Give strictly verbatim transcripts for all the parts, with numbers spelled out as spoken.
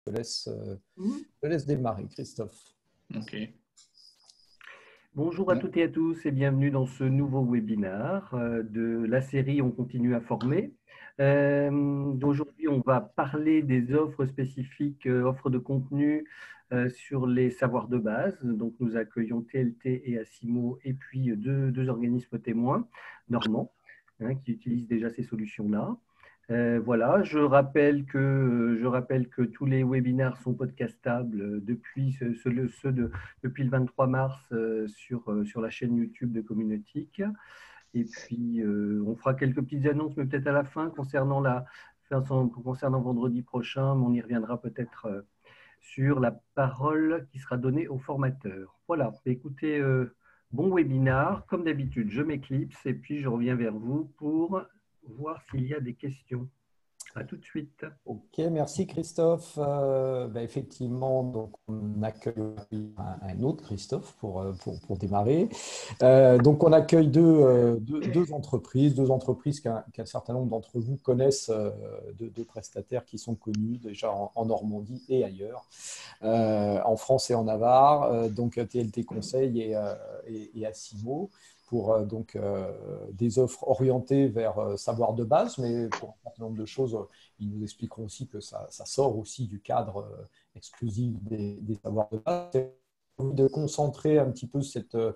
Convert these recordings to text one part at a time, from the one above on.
te laisse, euh, Mmh. je te laisse démarrer, Christophe. Ok. Bonjour à toutes et à tous et bienvenue dans ce nouveau webinaire euh, de la série On continue à former. Euh, Aujourd'hui, on va parler des offres spécifiques, euh, offres de contenu euh, sur les savoirs de base. Donc, nous accueillons T L T et Acimo et puis deux, deux organismes témoins normands hein, qui utilisent déjà ces solutions-là. Euh, voilà, je rappelle, que, je rappelle que tous les webinaires sont podcastables depuis, ce, ce, ceux de, depuis le vingt-trois mars euh, sur, euh, sur la chaîne YouTube de Communautique. Et puis, euh, on fera quelques petites annonces, mais peut-être à la fin, concernant, la, concernant vendredi prochain, mais on y reviendra peut-être euh, sur la parole qui sera donnée aux formateurs. Voilà, écoutez, euh, bon webinaire. Comme d'habitude, je m'éclipse et puis je reviens vers vous pour voir s'il y a des questions. À tout de suite. Ok, merci Christophe. Euh, ben, effectivement, donc on accueille un, un autre Christophe pour, pour, pour démarrer. Euh, donc on accueille deux, euh, deux, deux entreprises, deux entreprises qu'un qu'un certain nombre d'entre vous connaissent, euh, deux, deux prestataires qui sont connus déjà en, en Normandie et ailleurs, euh, en France et en Navarre, euh, donc T L T Conseil et, euh, et, et Acimo, pour euh, donc, euh, des offres orientées vers euh, savoir de base, mais pour un certain nombre de choses, euh, ils nous expliqueront aussi que ça, ça sort aussi du cadre euh, exclusif des, des savoirs de base. J'ai envie de concentrer un petit peu cette, euh,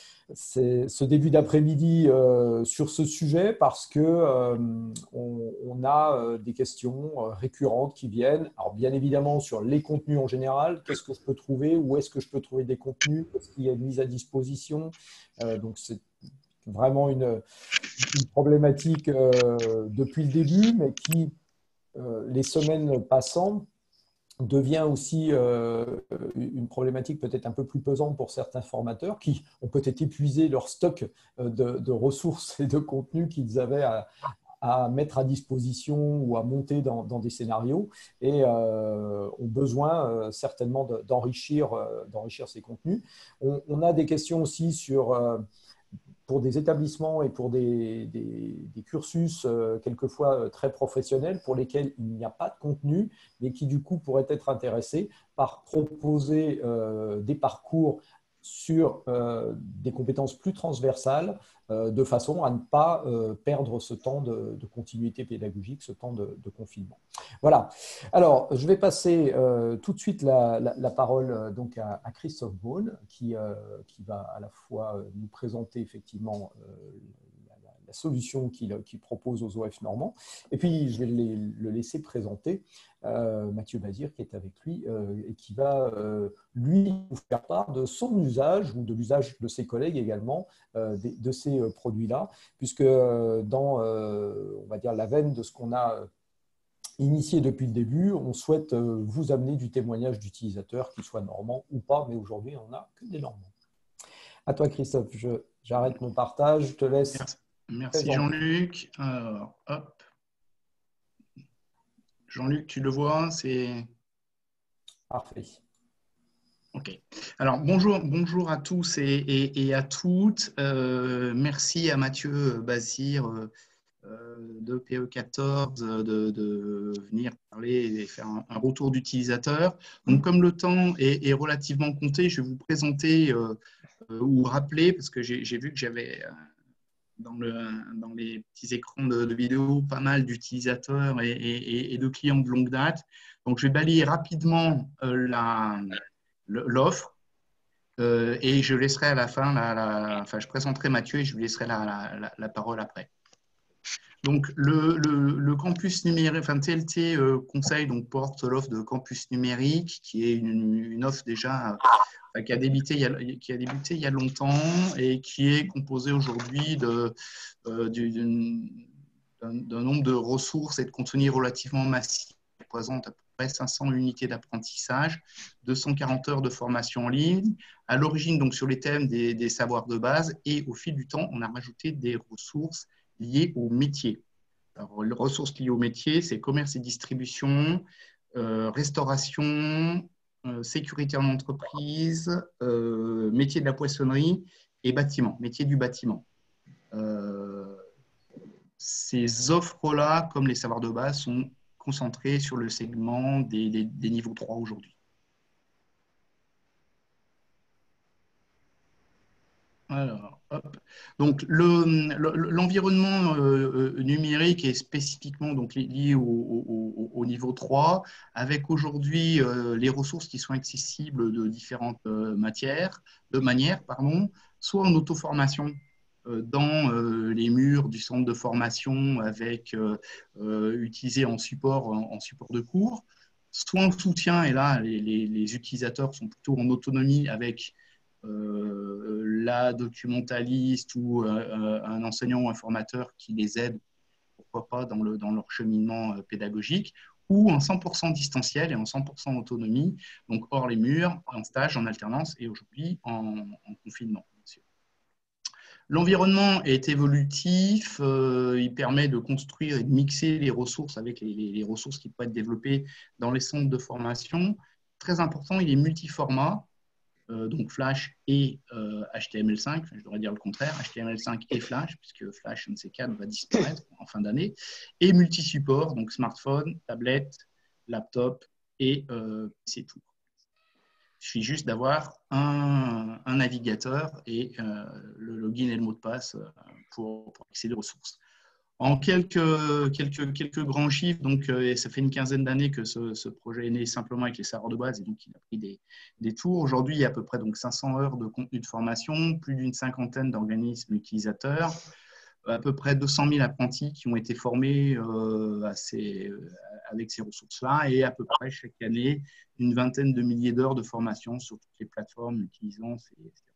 ce début d'après-midi euh, sur ce sujet parce que euh, on, on a euh, des questions euh, récurrentes qui viennent. Alors bien évidemment sur les contenus en général, qu'est-ce que je peux trouver, où est-ce que je peux trouver des contenus, est-ce qu'il y a une mise à disposition. Euh, donc c'est vraiment une, une problématique euh, depuis le début, mais qui euh, les semaines passant devient aussi euh, une problématique peut-être un peu plus pesante pour certains formateurs qui ont peut-être épuisé leur stock de, de ressources et de contenus qu'ils avaient à, à mettre à disposition ou à monter dans, dans des scénarios et euh, ont besoin euh, certainement d'enrichir euh, d'enrichir ces contenus. On, on a des questions aussi sur... Euh, pour des établissements et pour des, des, des cursus euh, quelquefois euh, très professionnels pour lesquels il n'y a pas de contenu, mais qui du coup pourraient être intéressés par proposer euh, des parcours sur euh, des compétences plus transversales euh, de façon à ne pas euh, perdre ce temps de, de continuité pédagogique, ce temps de, de confinement. Voilà. Alors, je vais passer euh, tout de suite la, la, la parole euh, donc à, à Christophe Beaune, qui, euh, qui va à la fois nous présenter effectivement euh, la, la solution qu'il qu'il propose aux O F normands. Et puis, je vais les, le laisser présenter euh, Mathieu Bazir, qui est avec lui euh, et qui va, euh, lui, nous faire part de son usage ou de l'usage de ses collègues également euh, de, de ces produits-là, puisque dans, euh, on va dire, la veine de ce qu'on a initié depuis le début, on souhaite vous amener du témoignage d'utilisateurs, qu'ils soient normands ou pas, mais aujourd'hui, on n'a que des normands. À toi, Christophe, j'arrête mon partage, je te laisse. Merci, Merci Jean-Luc. Alors, hop. Jean-Luc, tu le vois, c'est… Parfait. Ok. Alors, bonjour, bonjour à tous et, et, et à toutes. Euh, merci à Mathieu Bazir euh, de P E quatorze de, de venir parler et faire un, un retour d'utilisateur. Donc, comme le temps est, est relativement compté, je vais vous présenter euh, euh, ou rappeler, parce que j'ai vu que j'avais… Euh, Dans, le, dans les petits écrans de, de vidéo, pas mal d'utilisateurs et, et, et de clients de longue date. Donc, je vais balayer rapidement euh, l'offre euh, et je laisserai à la fin, la, la, enfin, je présenterai Mathieu et je lui laisserai la, la, la parole après. Donc, le, le, le campus numérique, enfin, T L T euh, Conseil donc, porte l'offre de campus numérique, qui est une, une offre déjà euh, qui, a débuté il y a, qui a débuté il y a longtemps et qui est composée aujourd'hui de, euh, d'un nombre de ressources et de contenus relativement massifs, qui représente à peu près cinq cents unités d'apprentissage, deux cent quarante heures de formation en ligne, à l'origine donc sur les thèmes des, des savoirs de base, et au fil du temps, on a rajouté des ressources liées au métier. Alors, les ressources liées au métier, c'est commerce et distribution, euh, restauration, euh, sécurité en entreprise, euh, métier de la poissonnerie et bâtiment, métier du bâtiment. Euh, ces offres-là, comme les savoirs de base, sont concentré sur le segment des, des, des niveaux trois aujourd'hui. Alors, hop. Donc, l'environnement le, le, numérique est spécifiquement donc, lié au, au, au niveau trois, avec aujourd'hui euh, les ressources qui sont accessibles de différentes euh, matières, de manières, pardon, soit en auto-formation euh, dans euh, les murs du centre de formation, avec euh, euh, utilisé en support, en, en support de cours, soit en soutien, et là, les, les, les utilisateurs sont plutôt en autonomie avec Euh, la documentaliste ou euh, un enseignant ou un formateur qui les aide, pourquoi pas, dans, le, dans leur cheminement euh, pédagogique, ou en cent pour cent distanciel et en cent pour cent autonomie, donc hors les murs, en stage, en alternance et aujourd'hui en, en confinement. L'environnement est évolutif, euh, il permet de construire et de mixer les ressources avec les, les, les ressources qui peuvent être développées dans les centres de formation. Très important, il est multiformat. Euh, donc Flash et euh, H T M L cinq, je devrais dire le contraire, H T M L cinq et Flash, puisque Flash, M C quatre, va disparaître en fin d'année, et multi-support, donc smartphone, tablette, laptop et euh, c'est tout. Il suffit juste d'avoir un, un navigateur et euh, le login et le mot de passe pour, pour accéder aux ressources. En quelques, quelques, quelques grands chiffres, donc, euh, ça fait une quinzaine d'années que ce, ce projet est né simplement avec les serveurs de base et donc il a pris des, des tours. Aujourd'hui, il y a à peu près donc, cinq cents heures de contenu de formation, plus d'une cinquantaine d'organismes utilisateurs, à peu près deux cent mille apprentis qui ont été formés euh, à ces, avec ces ressources-là et à peu près chaque année une vingtaine de milliers d'heures de formation sur toutes les plateformes utilisant ces, ces ressources.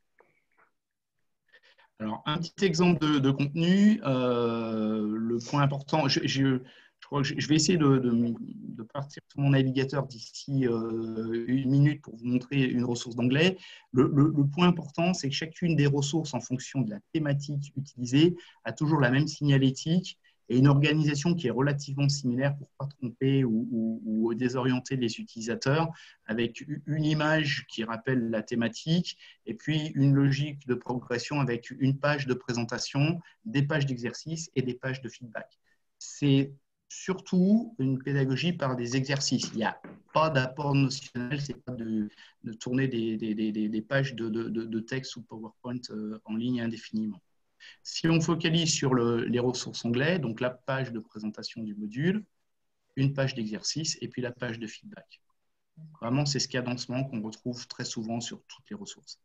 Alors, un petit exemple de, de contenu, euh, le point important, je, je, je crois que je vais essayer de, de, de partir sur mon navigateur d'ici euh, une minute pour vous montrer une ressource d'anglais. Le, le, le point important, c'est que chacune des ressources, en fonction de la thématique utilisée, a toujours la même signalétique et une organisation qui est relativement similaire pour ne pas tromper ou, ou, ou désorienter les utilisateurs, avec une image qui rappelle la thématique et puis une logique de progression avec une page de présentation, des pages d'exercice et des pages de feedback. C'est surtout une pédagogie par des exercices. Il n'y a pas d'apport notionnel, ce n'est pas de, de tourner des, des, des, des pages de, de, de texte ou PowerPoint en ligne indéfiniment. Si on focalise sur le, les ressources anglais, donc la page de présentation du module, une page d'exercice et puis la page de feedback. Vraiment, c'est ce cadencement qu'on retrouve très souvent sur toutes les ressources.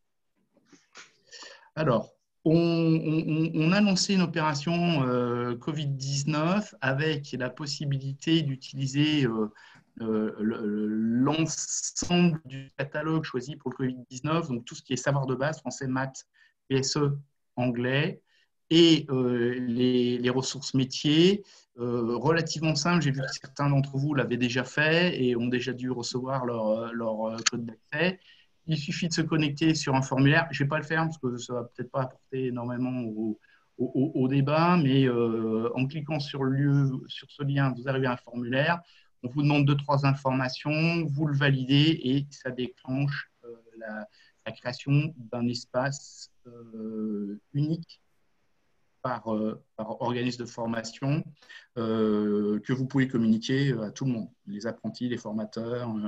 Alors, on, on, on a lancé une opération euh, Covid dix-neuf avec la possibilité d'utiliser euh, euh, l'ensemble du catalogue choisi pour le Covid dix-neuf, donc tout ce qui est savoir de base, français, maths, P S E, anglais, et euh, les, les ressources métiers, euh, relativement simples. J'ai vu que certains d'entre vous l'avaient déjà fait et ont déjà dû recevoir leur, leur code d'accès. Il suffit de se connecter sur un formulaire. Je ne vais pas le faire parce que ça ne va peut-être pas apporter énormément au, au, au débat, mais euh, en cliquant sur, le lieu, sur ce lien, vous arrivez à un formulaire. On vous demande deux, trois informations, vous le validez et ça déclenche euh, la, la création d'un espace euh, unique par, euh, par organisme de formation euh, que vous pouvez communiquer à tout le monde, les apprentis, les formateurs, euh,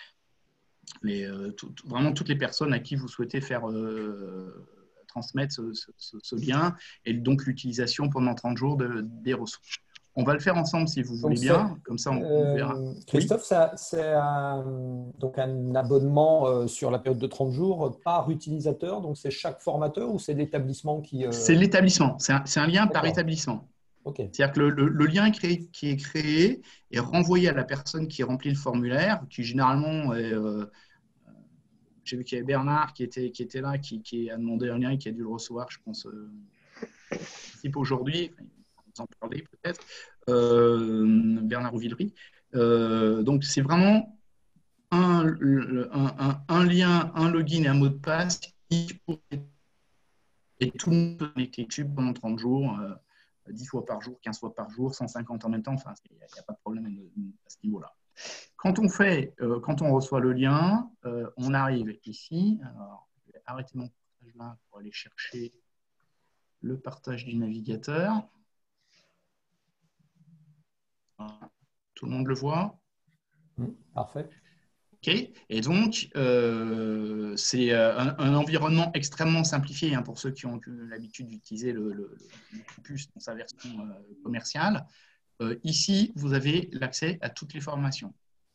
les, euh, tout, vraiment toutes les personnes à qui vous souhaitez faire euh, transmettre ce, ce, ce lien et donc l'utilisation pendant trente jours de, des ressources. On va le faire ensemble si vous voulez bien, comme ça on, on verra. Euh, Christophe, oui. C'est un, donc un abonnement euh, sur la période de trente jours par utilisateur, donc c'est chaque formateur ou c'est l'établissement qui… Euh... C'est l'établissement, c'est un, un lien par établissement. Okay. C'est-à-dire que le, le, le lien créé, qui est créé est renvoyé à la personne qui remplit le formulaire, qui généralement est… Euh, j'ai vu qu'il y avait Bernard qui était, qui était là, qui, qui a demandé un lien et qui a dû le recevoir, je pense, euh, aujourd'hui, enfin, vous en parler peut-être, euh, Bernard Ouvillery. Euh, donc, c'est vraiment un, un, un, un lien, un login et un mot de passe et tout le monde peut connecter dessus pendant trente jours, euh, dix fois par jour, quinze fois par jour, cent cinquante en même temps, enfin, il n'y a, a pas de problème à ce niveau-là. Quand on fait, euh, quand on reçoit le lien, euh, on arrive ici. Alors, je vais arrêter mon partage là pour aller chercher le partage du navigateur. Voilà. Tout le monde le voit? Mmh, parfait. OK. Et donc, euh, c'est un, un environnement extrêmement simplifié hein, pour ceux qui ont l'habitude d'utiliser le, le, le Corpus dans sa version euh, commerciale. Euh, ici, vous avez l'accès à toutes les formations.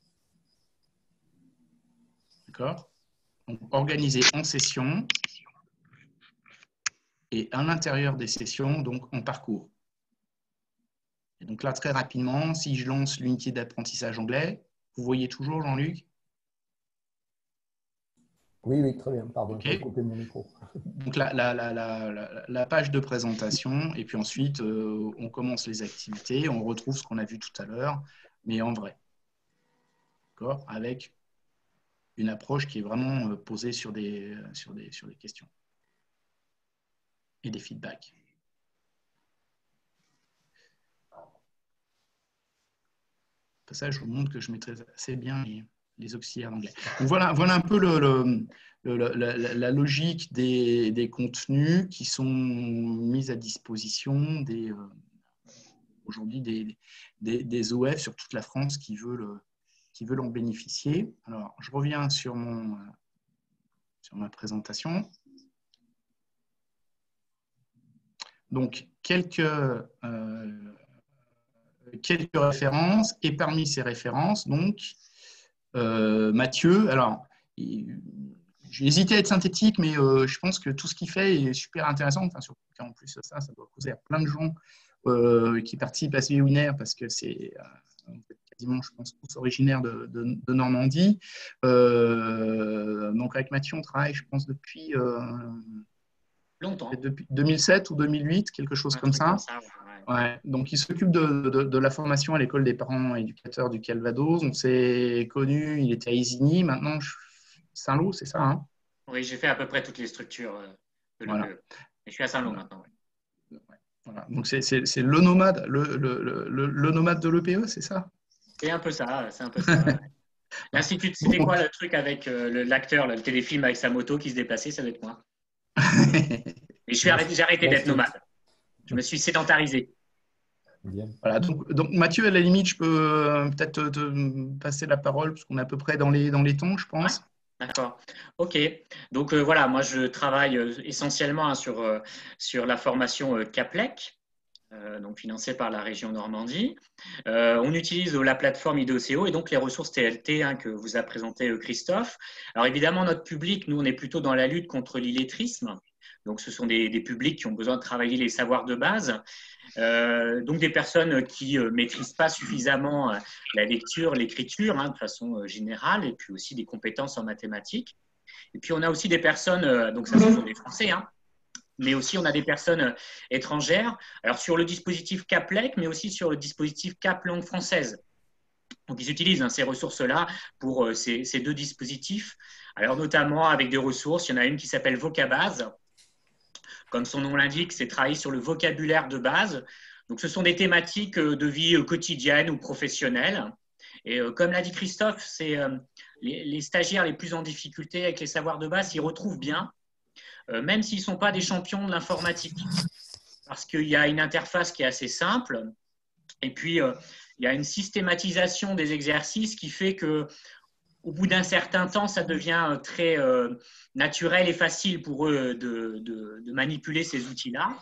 D'accord? Donc, organisé en sessions et à l'intérieur des sessions, donc en parcours. Et donc là, très rapidement, si je lance l'unité d'apprentissage anglais, vous voyez toujours, Jean-Luc? Oui, oui, très bien. Pardon, Okay. je vais couper mon micro. Donc la, la, la, la, la page de présentation, et puis ensuite, euh, on commence les activités, on retrouve ce qu'on a vu tout à l'heure, mais en vrai. D'accord? Avec une approche qui est vraiment posée sur des, sur des, sur des questions et des feedbacks. Pour ça, je vous montre que je maîtrise assez bien les, les auxiliaires d'anglais. Donc voilà, voilà un peu le, le, le, la, la logique des, des contenus qui sont mis à disposition des, euh, aujourd'hui des, des, des O F sur toute la France qui veulent, qui veulent en bénéficier. Alors, je reviens sur, mon, sur ma présentation. Donc, quelques, euh, quelques références, et parmi ces références, donc, euh, Mathieu, alors, j'ai hésité à être synthétique, mais euh, je pense que tout ce qu'il fait est super intéressant. Enfin, surtout qu'en plus, ça, ça doit causer à plein de gens euh, qui participent à ce webinaire parce que c'est euh, quasiment, je pense, tous originaires de, de, de Normandie. Euh, donc, avec Mathieu, on travaille, je pense, depuis, euh, longtemps. Depuis deux mille sept ou deux mille huit, quelque chose Un comme truc ça. comme ça, ouais. Ouais. Donc, il s'occupe de, de, de la formation à l'école des parents éducateurs du Calvados. On s'est connu, il était à Isigny, maintenant Saint-Lô, c'est ça hein? Oui, j'ai fait à peu près toutes les structures de l'E P E. Voilà. Et je suis à Saint-Lô voilà. maintenant. Ouais. Voilà. Donc, c'est le nomade, le, le, le, le nomade de l'E P E, c'est ça? C'est un peu ça, c'est un peu ça. Ouais. L'Institut, c'était bon. Quoi le truc avec euh, l'acteur, le, le téléfilm avec sa moto qui se déplaçait, ça doit être moi. Et j'ai arrêté, arrêté d'être nomade. Je me suis sédentarisé. Bien. Voilà, donc, donc Mathieu, à la limite, je peux euh, peut-être te, te passer la parole parce qu'on est à peu près dans les, dans les temps, je pense. Ouais. D'accord. OK. Donc euh, voilà, moi je travaille euh, essentiellement hein, sur, euh, sur la formation euh, CAPLEC, euh, donc financée par la région Normandie. Euh, on utilise euh, la plateforme I D O C O et donc les ressources T L T hein, que vous a présenté euh, Christophe. Alors évidemment, notre public, nous, on est plutôt dans la lutte contre l'illettrisme. Donc ce sont des, des publics qui ont besoin de travailler les savoirs de base. Euh, donc des personnes qui ne euh, maîtrisent pas suffisamment euh, la lecture, l'écriture hein, de façon euh, générale, et puis aussi des compétences en mathématiques. Et puis on a aussi des personnes, euh, donc ça ce sont des Français, hein, mais aussi on a des personnes euh, étrangères, alors sur le dispositif CAPLEC, mais aussi sur le dispositif CAP langue française. Donc ils utilisent hein, ces ressources-là pour euh, ces, ces deux dispositifs, alors notamment avec des ressources, il y en a une qui s'appelle Vocabase. Comme son nom l'indique, c'est travailler sur le vocabulaire de base. Donc, ce sont des thématiques de vie quotidienne ou professionnelle. Et comme l'a dit Christophe, c'est les, les stagiaires les plus en difficulté avec les savoirs de base s'y retrouvent bien, même s'ils ne sont pas des champions de l'informatique. Parce qu'il y a une interface qui est assez simple. Et puis, il y a une systématisation des exercices qui fait que au bout d'un certain temps, ça devient très euh, naturel et facile pour eux de, de, de manipuler ces outils-là.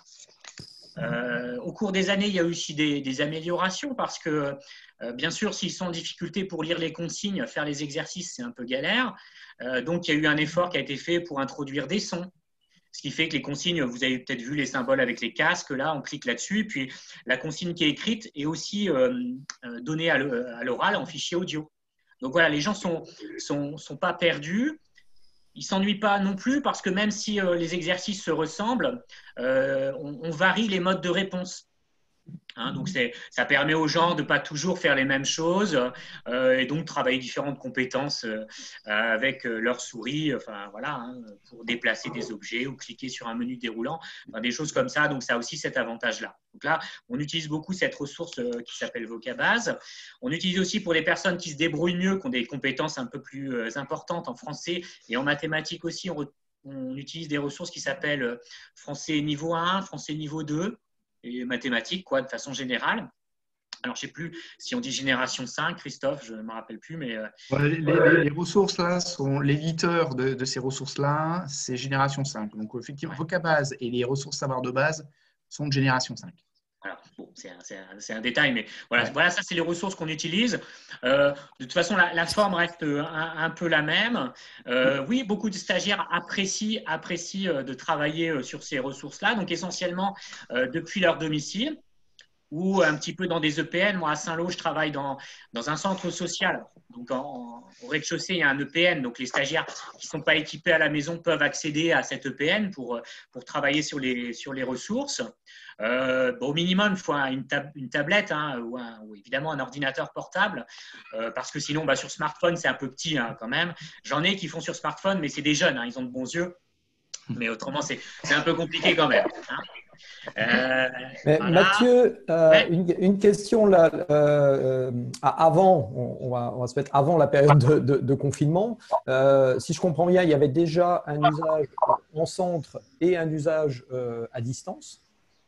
Euh, au cours des années, il y a eu aussi des, des améliorations parce que, euh, bien sûr, s'ils sont en difficulté pour lire les consignes, faire les exercices, c'est un peu galère. Euh, donc, il y a eu un effort qui a été fait pour introduire des sons. Ce qui fait que les consignes, vous avez peut-être vu les symboles avec les casques, là, on clique là-dessus. Puis, la consigne qui est écrite est aussi euh, donnée à l'oral en fichier audio. Donc voilà, les gens ne sont, sont, sont pas perdus, ils ne s'ennuient pas non plus parce que même si euh, les exercices se ressemblent, euh, on, on varie les modes de réponse. Hein, donc ça permet aux gens de ne pas toujours faire les mêmes choses euh, et donc travailler différentes compétences euh, avec leur souris enfin, voilà, hein, pour déplacer des objets ou cliquer sur un menu déroulant, enfin, des choses comme ça. Donc ça a aussi cet avantage-là. Donc là, on utilise beaucoup cette ressource euh, qui s'appelle Vocabase. On utilise aussi pour les personnes qui se débrouillent mieux, qui ont des compétences un peu plus euh, importantes en français et en mathématiques aussi. On, on utilise des ressources qui s'appellent français niveau un, français niveau deux. Et mathématiques, quoi, de façon générale. Alors, je ne sais plus si on dit génération cinq, Christophe, je ne me rappelle plus, mais… Euh, ouais, les, les, les ressources là sont l'éditeur de, de ces ressources-là, c'est génération cinq. Donc, effectivement, ouais. Vocabase et les ressources savoir de base sont de génération cinq. Voilà. Bon, c'est un, un, un détail, mais voilà, ouais. voilà ça, c'est les ressources qu'on utilise. Euh, de toute façon, la, la forme reste un, un peu la même. Euh, oui, beaucoup de stagiaires apprécient, apprécient de travailler sur ces ressources-là, donc essentiellement euh, depuis leur domicile ou un petit peu dans des E P N. Moi, à Saint-Lô, je travaille dans, dans un centre social. Donc, en, en, au rez-de-chaussée, il y a un E P N. Donc, les stagiaires qui ne sont pas équipés à la maison peuvent accéder à cet E P N pour, pour travailler sur les, sur les ressources. Euh, bon, au minimum, il faut une, tab une tablette hein, ou, un, ou évidemment un ordinateur portable euh, parce que sinon, bah, sur smartphone, c'est un peu petit hein, quand même. J'en ai qui font sur smartphone, mais c'est des jeunes, hein, ils ont de bons yeux. Mais autrement, c'est un peu compliqué quand même. Hein. Euh, Mais voilà. Mathieu, euh, ouais. une, une question là. Euh, avant, on, on, va, on va se mettre avant la période de, de, de confinement. Euh, si je comprends bien, il y avait déjà un usage en centre et un usage euh, à distance.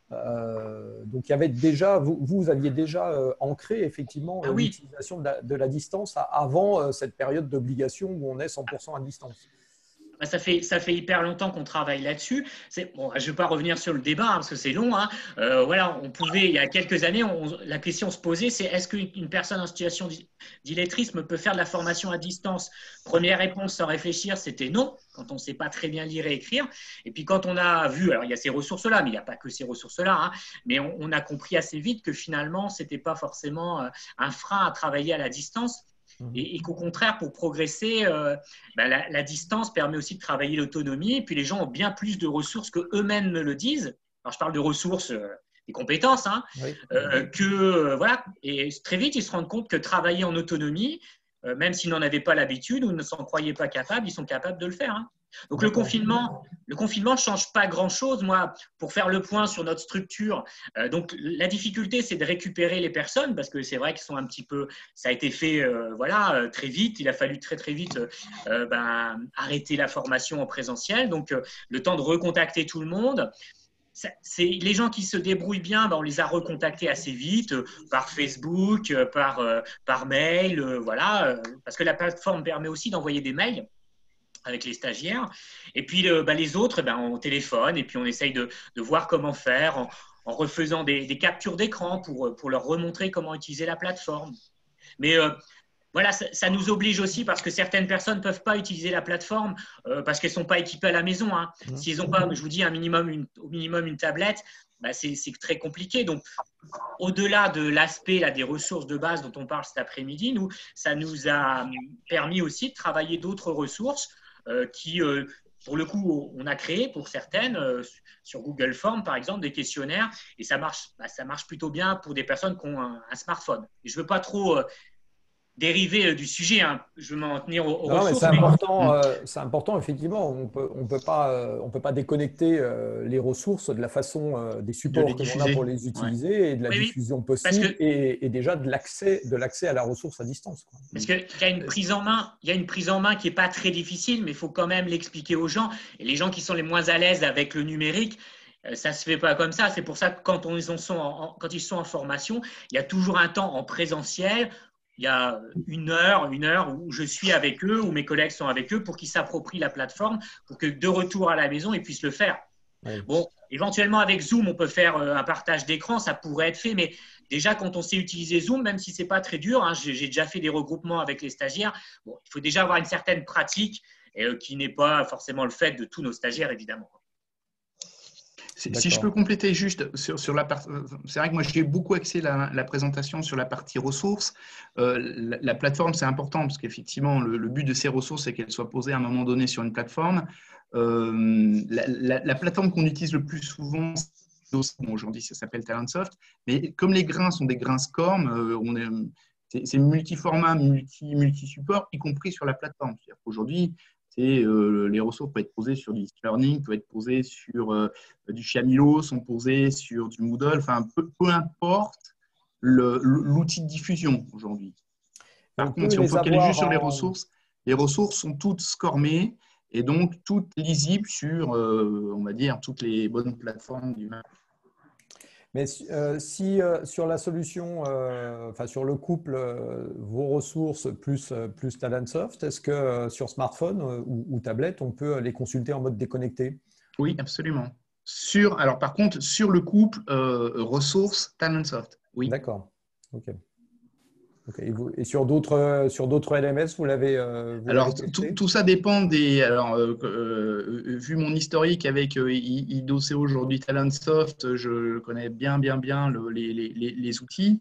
Euh, donc, il y avait déjà, vous, vous aviez déjà euh, ancré effectivement ah, oui. l'utilisation de, de la distance avant euh, cette période d'obligation où on est cent pour cent à distance. Ça fait, ça fait hyper longtemps qu'on travaille là-dessus. Bon, je ne vais pas revenir sur le débat hein, parce que c'est long. Hein. Euh, voilà, on pouvait, il y a quelques années, on, la question se posait, c'est est-ce qu'une personne en situation d'illettrisme peut faire de la formation à distance? Première réponse sans réfléchir, c'était non, quand on ne sait pas très bien lire et écrire. Et puis quand on a vu, alors il y a ces ressources-là, mais il n'y a pas que ces ressources-là, hein, mais on, on a compris assez vite que finalement, ce n'était pas forcément un frein à travailler à la distance. Et, et qu'au contraire, pour progresser, euh, bah, la, la distance permet aussi de travailler l'autonomie. Et puis, les gens ont bien plus de ressources qu'eux-mêmes ne le disent. Alors, je parle de ressources, euh, des compétences, hein, oui. euh, que euh, voilà. Et très vite, ils se rendent compte que travailler en autonomie, euh, même s'ils n'en avaient pas l'habitude ou ne s'en croyaient pas capables, ils sont capables de le faire. Hein. Donc, le confinement, le confinement ne change pas grand-chose. Moi, pour faire le point sur notre structure, euh, donc la difficulté, c'est de récupérer les personnes parce que c'est vrai qu'ils sont un petit peu… Ça a été fait euh, voilà, euh, très vite. Il a fallu très, très vite euh, ben, arrêter la formation en présentiel. Donc, euh, le temps de recontacter tout le monde. C'est les gens qui se débrouillent bien, ben on les a recontactés assez vite euh, par Facebook, euh, par, euh, par mail, euh, voilà, euh, parce que la plateforme permet aussi d'envoyer des mails avec les stagiaires. Et puis, le, bah, les autres, ben, on téléphone et puis on essaye de, de voir comment faire en, en refaisant des, des captures d'écran pour, pour leur remontrer comment utiliser la plateforme. Mais euh, voilà, ça, ça nous oblige aussi parce que certaines personnes ne peuvent pas utiliser la plateforme euh, parce qu'elles ne sont pas équipées à la maison. Hein. Mmh. S'ils n'ont pas, je vous dis, un minimum, une, au minimum une tablette, bah, c'est très compliqué. Donc, au-delà de l'aspect des ressources de base dont on parle cet après-midi, nous, ça nous a permis aussi de travailler d'autres ressources Euh, qui, euh, pour le coup, on a créé pour certaines, euh, sur Google Forms, par exemple, des questionnaires, et ça marche, bah, ça marche plutôt bien pour des personnes qui ont un, un smartphone. Et je ne veux pas trop euh, dériver du sujet, hein. Je veux m'en tenir aux, aux non, ressources. C'est mais... important, euh, c'est important, effectivement. On peut, on peut pas, euh, on peut pas déconnecter euh, les ressources de la façon euh, des supports de que l'on a pour les utiliser ouais. et de la oui, diffusion oui. possible que... et, et déjà de l'accès de l'accès à la ressource à distance. Quoi. Parce qu'il y a une prise en main, il y a une prise en main qui n'est pas très difficile, mais il faut quand même l'expliquer aux gens. Et les gens qui sont les moins à l'aise avec le numérique, ça ne se fait pas comme ça. C'est pour ça que quand, on, ils sont en, quand ils sont en formation, il y a toujours un temps en présentiel. Il y a une heure, une heure où je suis avec eux, où mes collègues sont avec eux pour qu'ils s'approprient la plateforme, pour que de retour à la maison, ils puissent le faire. Oui. Bon, éventuellement avec Zoom, on peut faire un partage d'écran, ça pourrait être fait, mais déjà quand on sait utiliser Zoom, même si ce n'est pas très dur, hein, j'ai déjà fait des regroupements avec les stagiaires, bon, il faut déjà avoir une certaine pratique et, euh, qui n'est pas forcément le fait de tous nos stagiaires, évidemment. Si je peux compléter juste sur, sur la partie, c'est vrai que moi j'ai beaucoup axé la, la présentation sur la partie ressources. Euh, la, la plateforme c'est important parce qu'effectivement le, le but de ces ressources c'est qu'elles soient posées à un moment donné sur une plateforme. Euh, la, la, la plateforme qu'on utilise le plus souvent, bon, aujourd'hui ça s'appelle Talentsoft, mais comme les grains sont des grains SCORM, euh, on est, c'est multi-format, multi, multi-support, y compris sur la plateforme. C'est-à-dire qu'aujourd'hui, Euh, les ressources peuvent être posées sur du e-learning, peuvent être posées sur euh, du Chamilo, sont posées sur du Moodle, enfin peu, peu importe l'outil de diffusion aujourd'hui. Par contre, si on focalise juste sur les ressources, les ressources sont toutes scormées et donc toutes lisibles sur, euh, on va dire, toutes les bonnes plateformes du marché. Mais euh, si euh, sur la solution, euh, enfin sur le couple, euh, vos ressources plus, euh, plus Talentsoft, est-ce que euh, sur smartphone euh, ou, ou tablette, on peut les consulter en mode déconnecté? Oui, absolument. Sur, alors par contre, sur le couple, euh, ressources, Talentsoft. Oui. D'accord. Ok. Ok. Et, vous- et sur d'autres euh, sur d'autres L M S, vous l'avez euh, vous l'avez Alors, tout, testé? tout ça dépend des. Alors, euh, euh, vu mon historique avec euh, I- IDOC aujourd'hui, Talentsoft, je connais bien, bien, bien le- les, les- les- les outils.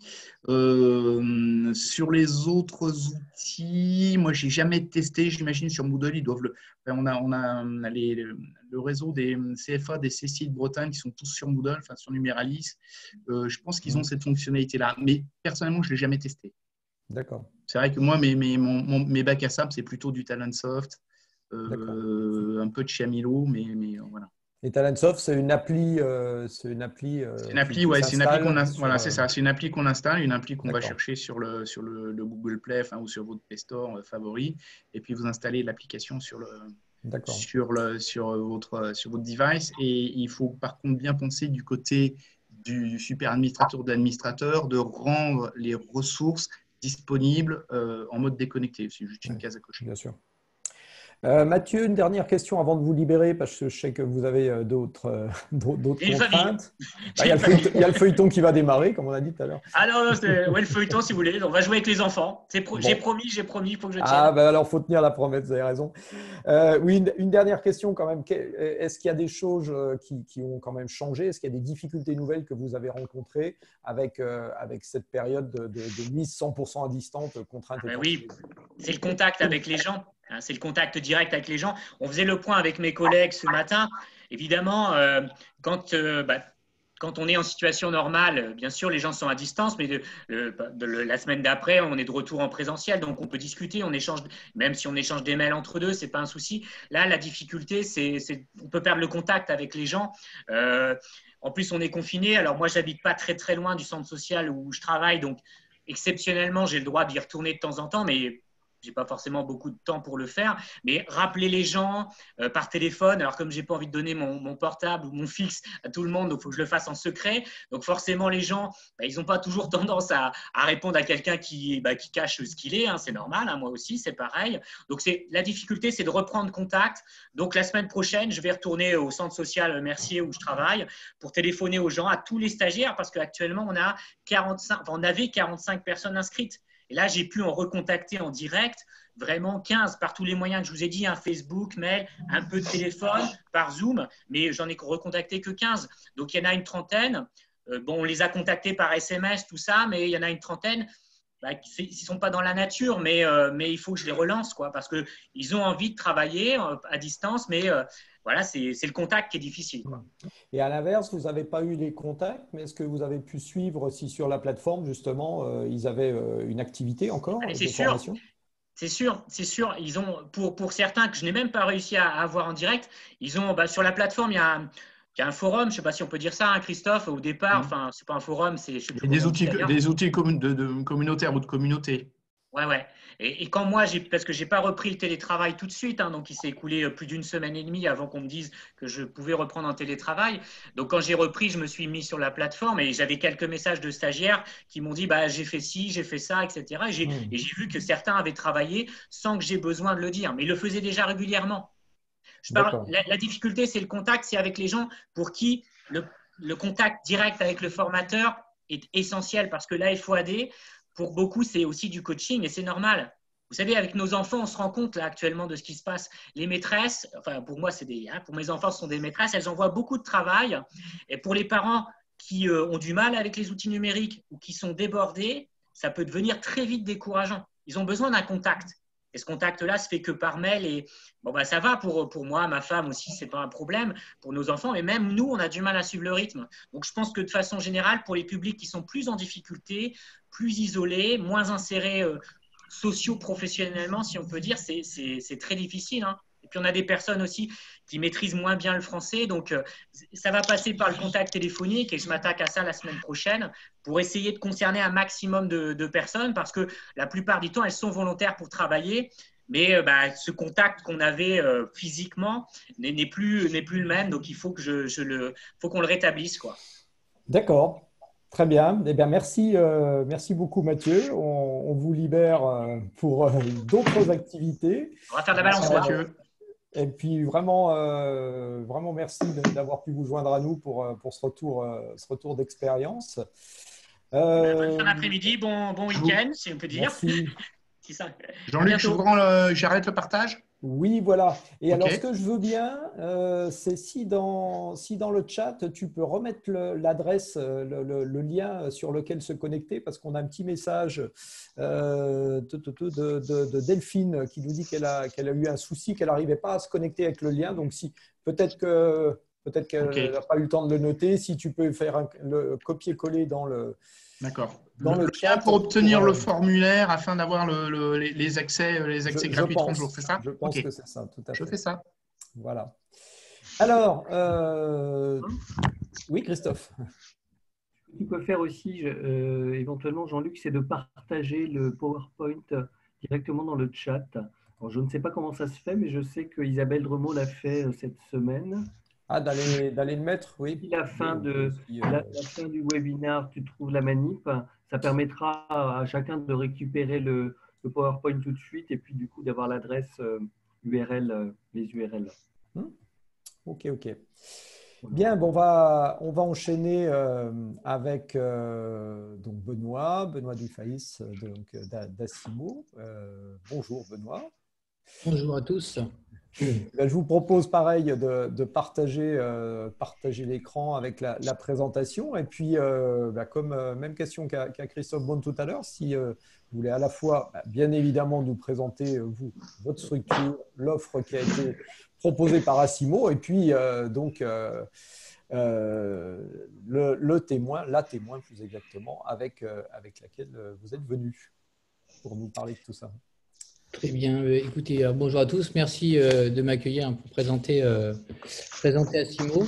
Euh, sur les autres outils, moi, j'ai jamais testé. J'imagine sur Moodle, ils doivent le. Enfin, on a, on a on a les- le réseau des C F A, des C C I de Bretagne qui sont tous sur Moodle, enfin sur Numeralis. Euh, je pense qu'ils ont Mhm. cette fonctionnalité-là. Mais personnellement, je ne l'ai jamais testé. D'accord. C'est vrai que moi, mes, mes, mon- mon- mes bacs à sable, c'est plutôt du Talentsoft, D'accord. euh, un peu de Chamilo, mais, mais euh, voilà. Et Talentsoft, c'est une appli, euh, c'est une appli C'est euh, une qui, appli, qui ouais, c'est une appli qu'on s'installe a, sur. voilà, c'est euh, ça, c'est une appli qu'on installe, une appli qu'on va D'accord. chercher sur le, sur le, le Google Play, enfin, ou sur votre Play Store euh, favori, et puis vous installez l'application sur le, D'accord. sur le, sur votre, sur votre device. Et il faut par contre bien penser du côté du super administrateur ou de l'administrateur de rendre les ressources disponibles euh, en mode déconnecté. C'est juste une Ouais, case à cocher. bien sûr. Euh, Mathieu, une dernière question avant de vous libérer, parce que je sais que vous avez euh, d'autres euh, d'autres d'autres J'ai une famille. contraintes. Bah, il y J'ai a une le feuilleton, famille. il y a le feuilleton qui va démarrer, comme on a dit tout à l'heure. Ah non, non, c'est ouais, le feuilleton si vous voulez. On va jouer avec les enfants. C'est pro- J'ai Bon. promis, j'ai promis, il faut que je Ah, tienne. bah alors, faut tenir la promesse, vous avez raison. Euh, oui, une, une dernière question quand même. Que- Est-ce qu'il y a des choses euh, qui, qui ont quand même changé? Est-ce qu'il y a des difficultés nouvelles que vous avez rencontrées avec, euh, avec cette période de, de, de mise cent pour cent à distance, contrainte Ah ben étant oui, c'est le contact avec les gens. Hein, c'est le contact direct avec les gens. On faisait le point avec mes collègues ce matin. Évidemment, euh, quand, euh, bah, quand on est en situation normale, bien sûr, les gens sont à distance, mais de, de- de- la semaine d'après, on est de retour en présentiel, donc on peut discuter, on échange, même si on échange des mails entre deux, c'est pas un souci. Là, la difficulté, c'est, c'est on peut perdre le contact avec les gens. Euh, en plus, on est confiné. Alors moi, j'habite pas très très loin du centre social où je travaille, donc exceptionnellement, j'ai le droit d'y retourner de temps en temps, mais j'ai pas forcément beaucoup de temps pour le faire. Mais rappeler les gens euh, par téléphone, alors comme j'ai pas envie de donner mon, mon portable ou mon fixe à tout le monde, donc il faut que je le fasse en secret. Donc forcément, les gens, bah, ils n'ont pas toujours tendance à, à répondre à quelqu'un qui, bah, qui cache ce qu'il est. Hein, c'est normal, hein, moi aussi, c'est pareil. Donc c'est, la difficulté, c'est de reprendre contact. Donc la semaine prochaine, je vais retourner au centre social Mercier où je travaille pour téléphoner aux gens, à tous les stagiaires, parce qu'actuellement, on a quarante-cinq, enfin, on avait quarante-cinq personnes inscrites. Et là, j'ai pu en recontacter en direct vraiment quinze par tous les moyens que je vous ai dit, hein, Facebook, mail, un peu de téléphone, par Zoom, mais j'en ai recontacté que quinze. Donc, il y en a une trentaine. Euh, bon, on les a contactés par S M S, tout ça, mais il y en a une trentaine. Bah, ils ne sont pas dans la nature, mais, euh, mais il faut que je les relance, quoi, parce qu'ils ont envie de travailler euh, à distance, mais euh, voilà, c'est, c'est le contact qui est difficile, quoi. Et à l'inverse, vous n'avez pas eu les contacts, mais est-ce que vous avez pu suivre si sur la plateforme, justement, euh, ils avaient euh, une activité encore Allez, c'est de sûr, formation? c'est sûr, c'est sûr. Ils ont, pour, pour certains que je n'ai même pas réussi à, à avoir en direct, ils ont, bah, sur la plateforme, il y a un, il y a un forum, je ne sais pas si on peut dire ça, hein, Christophe, au départ, Mmh. enfin, ce n'est pas un forum, c'est, je ne sais plus Et des comment on dit outils, d'ailleurs. des outils commun- de, de communautaires ou de communauté. Ouais, ouais. Et, et quand moi, j'ai, parce que j'ai pas repris le télétravail tout de suite, hein, donc il s'est écoulé plus d'une semaine et demie avant qu'on me dise que je pouvais reprendre en télétravail. Donc quand j'ai repris, je me suis mis sur la plateforme et j'avais quelques messages de stagiaires qui m'ont dit bah j'ai fait ci, j'ai fait ça, et cetera. Et j'ai, Hmm. et j'ai vu que certains avaient travaillé sans que j'ai besoin de le dire, mais ils le faisaient déjà régulièrement. Je parle, D'accord. la, la difficulté, c'est le contact, c'est avec les gens pour qui le, le contact direct avec le formateur est essentiel parce que l'A F O A D, pour beaucoup, c'est aussi du coaching et c'est normal. Vous savez, avec nos enfants, on se rend compte là actuellement de ce qui se passe. Les maîtresses, enfin pour moi, c'est des, hein, pour mes enfants, ce sont des maîtresses, elles envoient beaucoup de travail. Et pour les parents qui euh, ont du mal avec les outils numériques ou qui sont débordés, ça peut devenir très vite décourageant. Ils ont besoin d'un contact. Et ce contact-là se fait que par mail. Et bon, bah, ça va pour, pour moi, ma femme aussi, ce n'est pas un problème pour nos enfants. Mais même nous, on a du mal à suivre le rythme. Donc, je pense que de façon générale, pour les publics qui sont plus en difficulté, plus isolés, moins insérés euh, socio-professionnellement, si on peut dire, c'est, c'est, c'est très difficile. Hein. Et puis, on a des personnes aussi qui maîtrisent moins bien le français. Donc, euh, ça va passer par le contact téléphonique et je m'attaque à ça la semaine prochaine pour essayer de concerner un maximum de, de personnes parce que la plupart du temps, elles sont volontaires pour travailler. Mais euh, bah, ce contact qu'on avait euh, physiquement n'est, n'est, plus, n'est plus le même. Donc, il faut, que je, je le, faut qu'on le rétablisse, quoi. D'accord, très bien. Eh bien, merci, euh, merci beaucoup Mathieu. On, on vous libère euh, pour euh, d'autres activités. On va faire de la Merci balançoire. Mathieu. Et puis vraiment, euh, vraiment merci de- d'avoir pu vous joindre à nous pour, euh, pour ce retour, euh, ce retour d'expérience. Eh ben, bonne fin Euh, d'après-midi, bon, bon week-end, si on peut dire. merci. Si ça. À Jean-Luc, bientôt. j'ouvre le- j'arrête le partage? Oui, voilà. Et Ok. alors, ce que je veux bien, euh, c'est si dans, si dans le chat, tu peux remettre le- l'adresse, euh, le, le- le lien sur lequel se connecter, parce qu'on a un petit message euh, de, de- de- de- de Delphine qui nous dit qu'elle a, qu'elle a eu un souci, qu'elle n'arrivait pas à se connecter avec le lien. Donc, si peut-être que peut-être Ok, qu'elle n'a pas eu le temps de le noter, si tu peux faire un, le copier-coller dans le, d'accord. dans Le, le le lien chat pour pour, obtenir euh, le formulaire afin d'avoir le, le- les, les accès, les je, accès je gratuits trente jours, pense, c'est ça? je pense Ok, que c'est ça, tout à je fait. fais ça. Voilà. Alors, euh, oui, Christophe. Ce que tu peux faire aussi, euh, éventuellement, Jean-Luc, c'est de partager le PowerPoint directement dans le chat. Alors, je ne sais pas comment ça se fait, mais je sais que Isabelle Dremot l'a fait euh, cette semaine. Ah, d'aller d'aller le mettre, oui. Si la fin, Oui, on peut de, aussi, la, euh, la fin du webinaire, tu trouves la manip, ça permettra à chacun de récupérer le, le PowerPoint tout de suite et puis du coup d'avoir l'adresse euh, U R L, euh, les U R L. hmm, ok, ok. Voilà. Bien, bon, on va, on va enchaîner euh, avec euh, donc Benoît, Benoît Dufaïs, euh, donc euh, d'A- d'Assimo. Euh, bonjour Benoît. Bonjour à tous. Ben, je vous propose pareil de, de partager, euh, partager l'écran avec la, la présentation. Et puis, euh, ben, comme euh, même question qu'a qu'a Christophe Bonne tout à l'heure, si euh, vous voulez à la fois, ben, bien évidemment, nous présenter, euh, vous, votre structure, l'offre qui a été proposée par Assimo, et puis euh, donc euh, euh, le, le témoin, la témoin plus exactement, avec, euh, avec laquelle euh, vous êtes venu pour nous parler de tout ça. Très bien. Euh, Écoutez, euh, bonjour à tous. Merci euh, de m'accueillir hein, pour présenter, euh, présenter Assimo.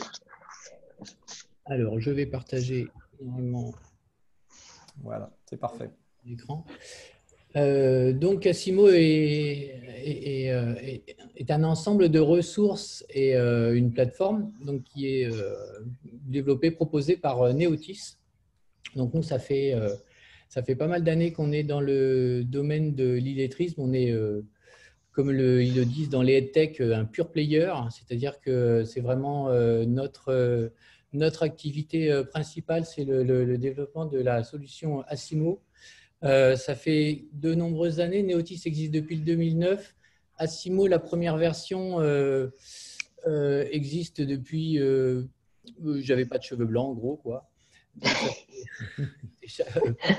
Alors, je vais partager normalement Voilà, c'est parfait. l'écran. Euh, donc, Assimo est, est, est, euh, est- est un ensemble de ressources et euh, une plateforme donc, qui est euh, développée, proposée par euh, Neotis. Donc, nous, ça fait, euh, ça fait pas mal d'années qu'on est dans le domaine de l'illettrisme. On est, euh, comme le, ils le disent dans les EdTech, un pure player, c'est-à-dire que c'est vraiment euh, notre, euh, notre activité euh, principale, c'est le, le- le développement de la solution Assimo. Euh, ça fait de nombreuses années, Neotis existe depuis le deux mille neuf. Assimo, la première version, euh, euh, existe depuis… Euh, euh, j'avais pas de cheveux blancs, en gros, quoi. Donc, ça fait déjà, euh, pas-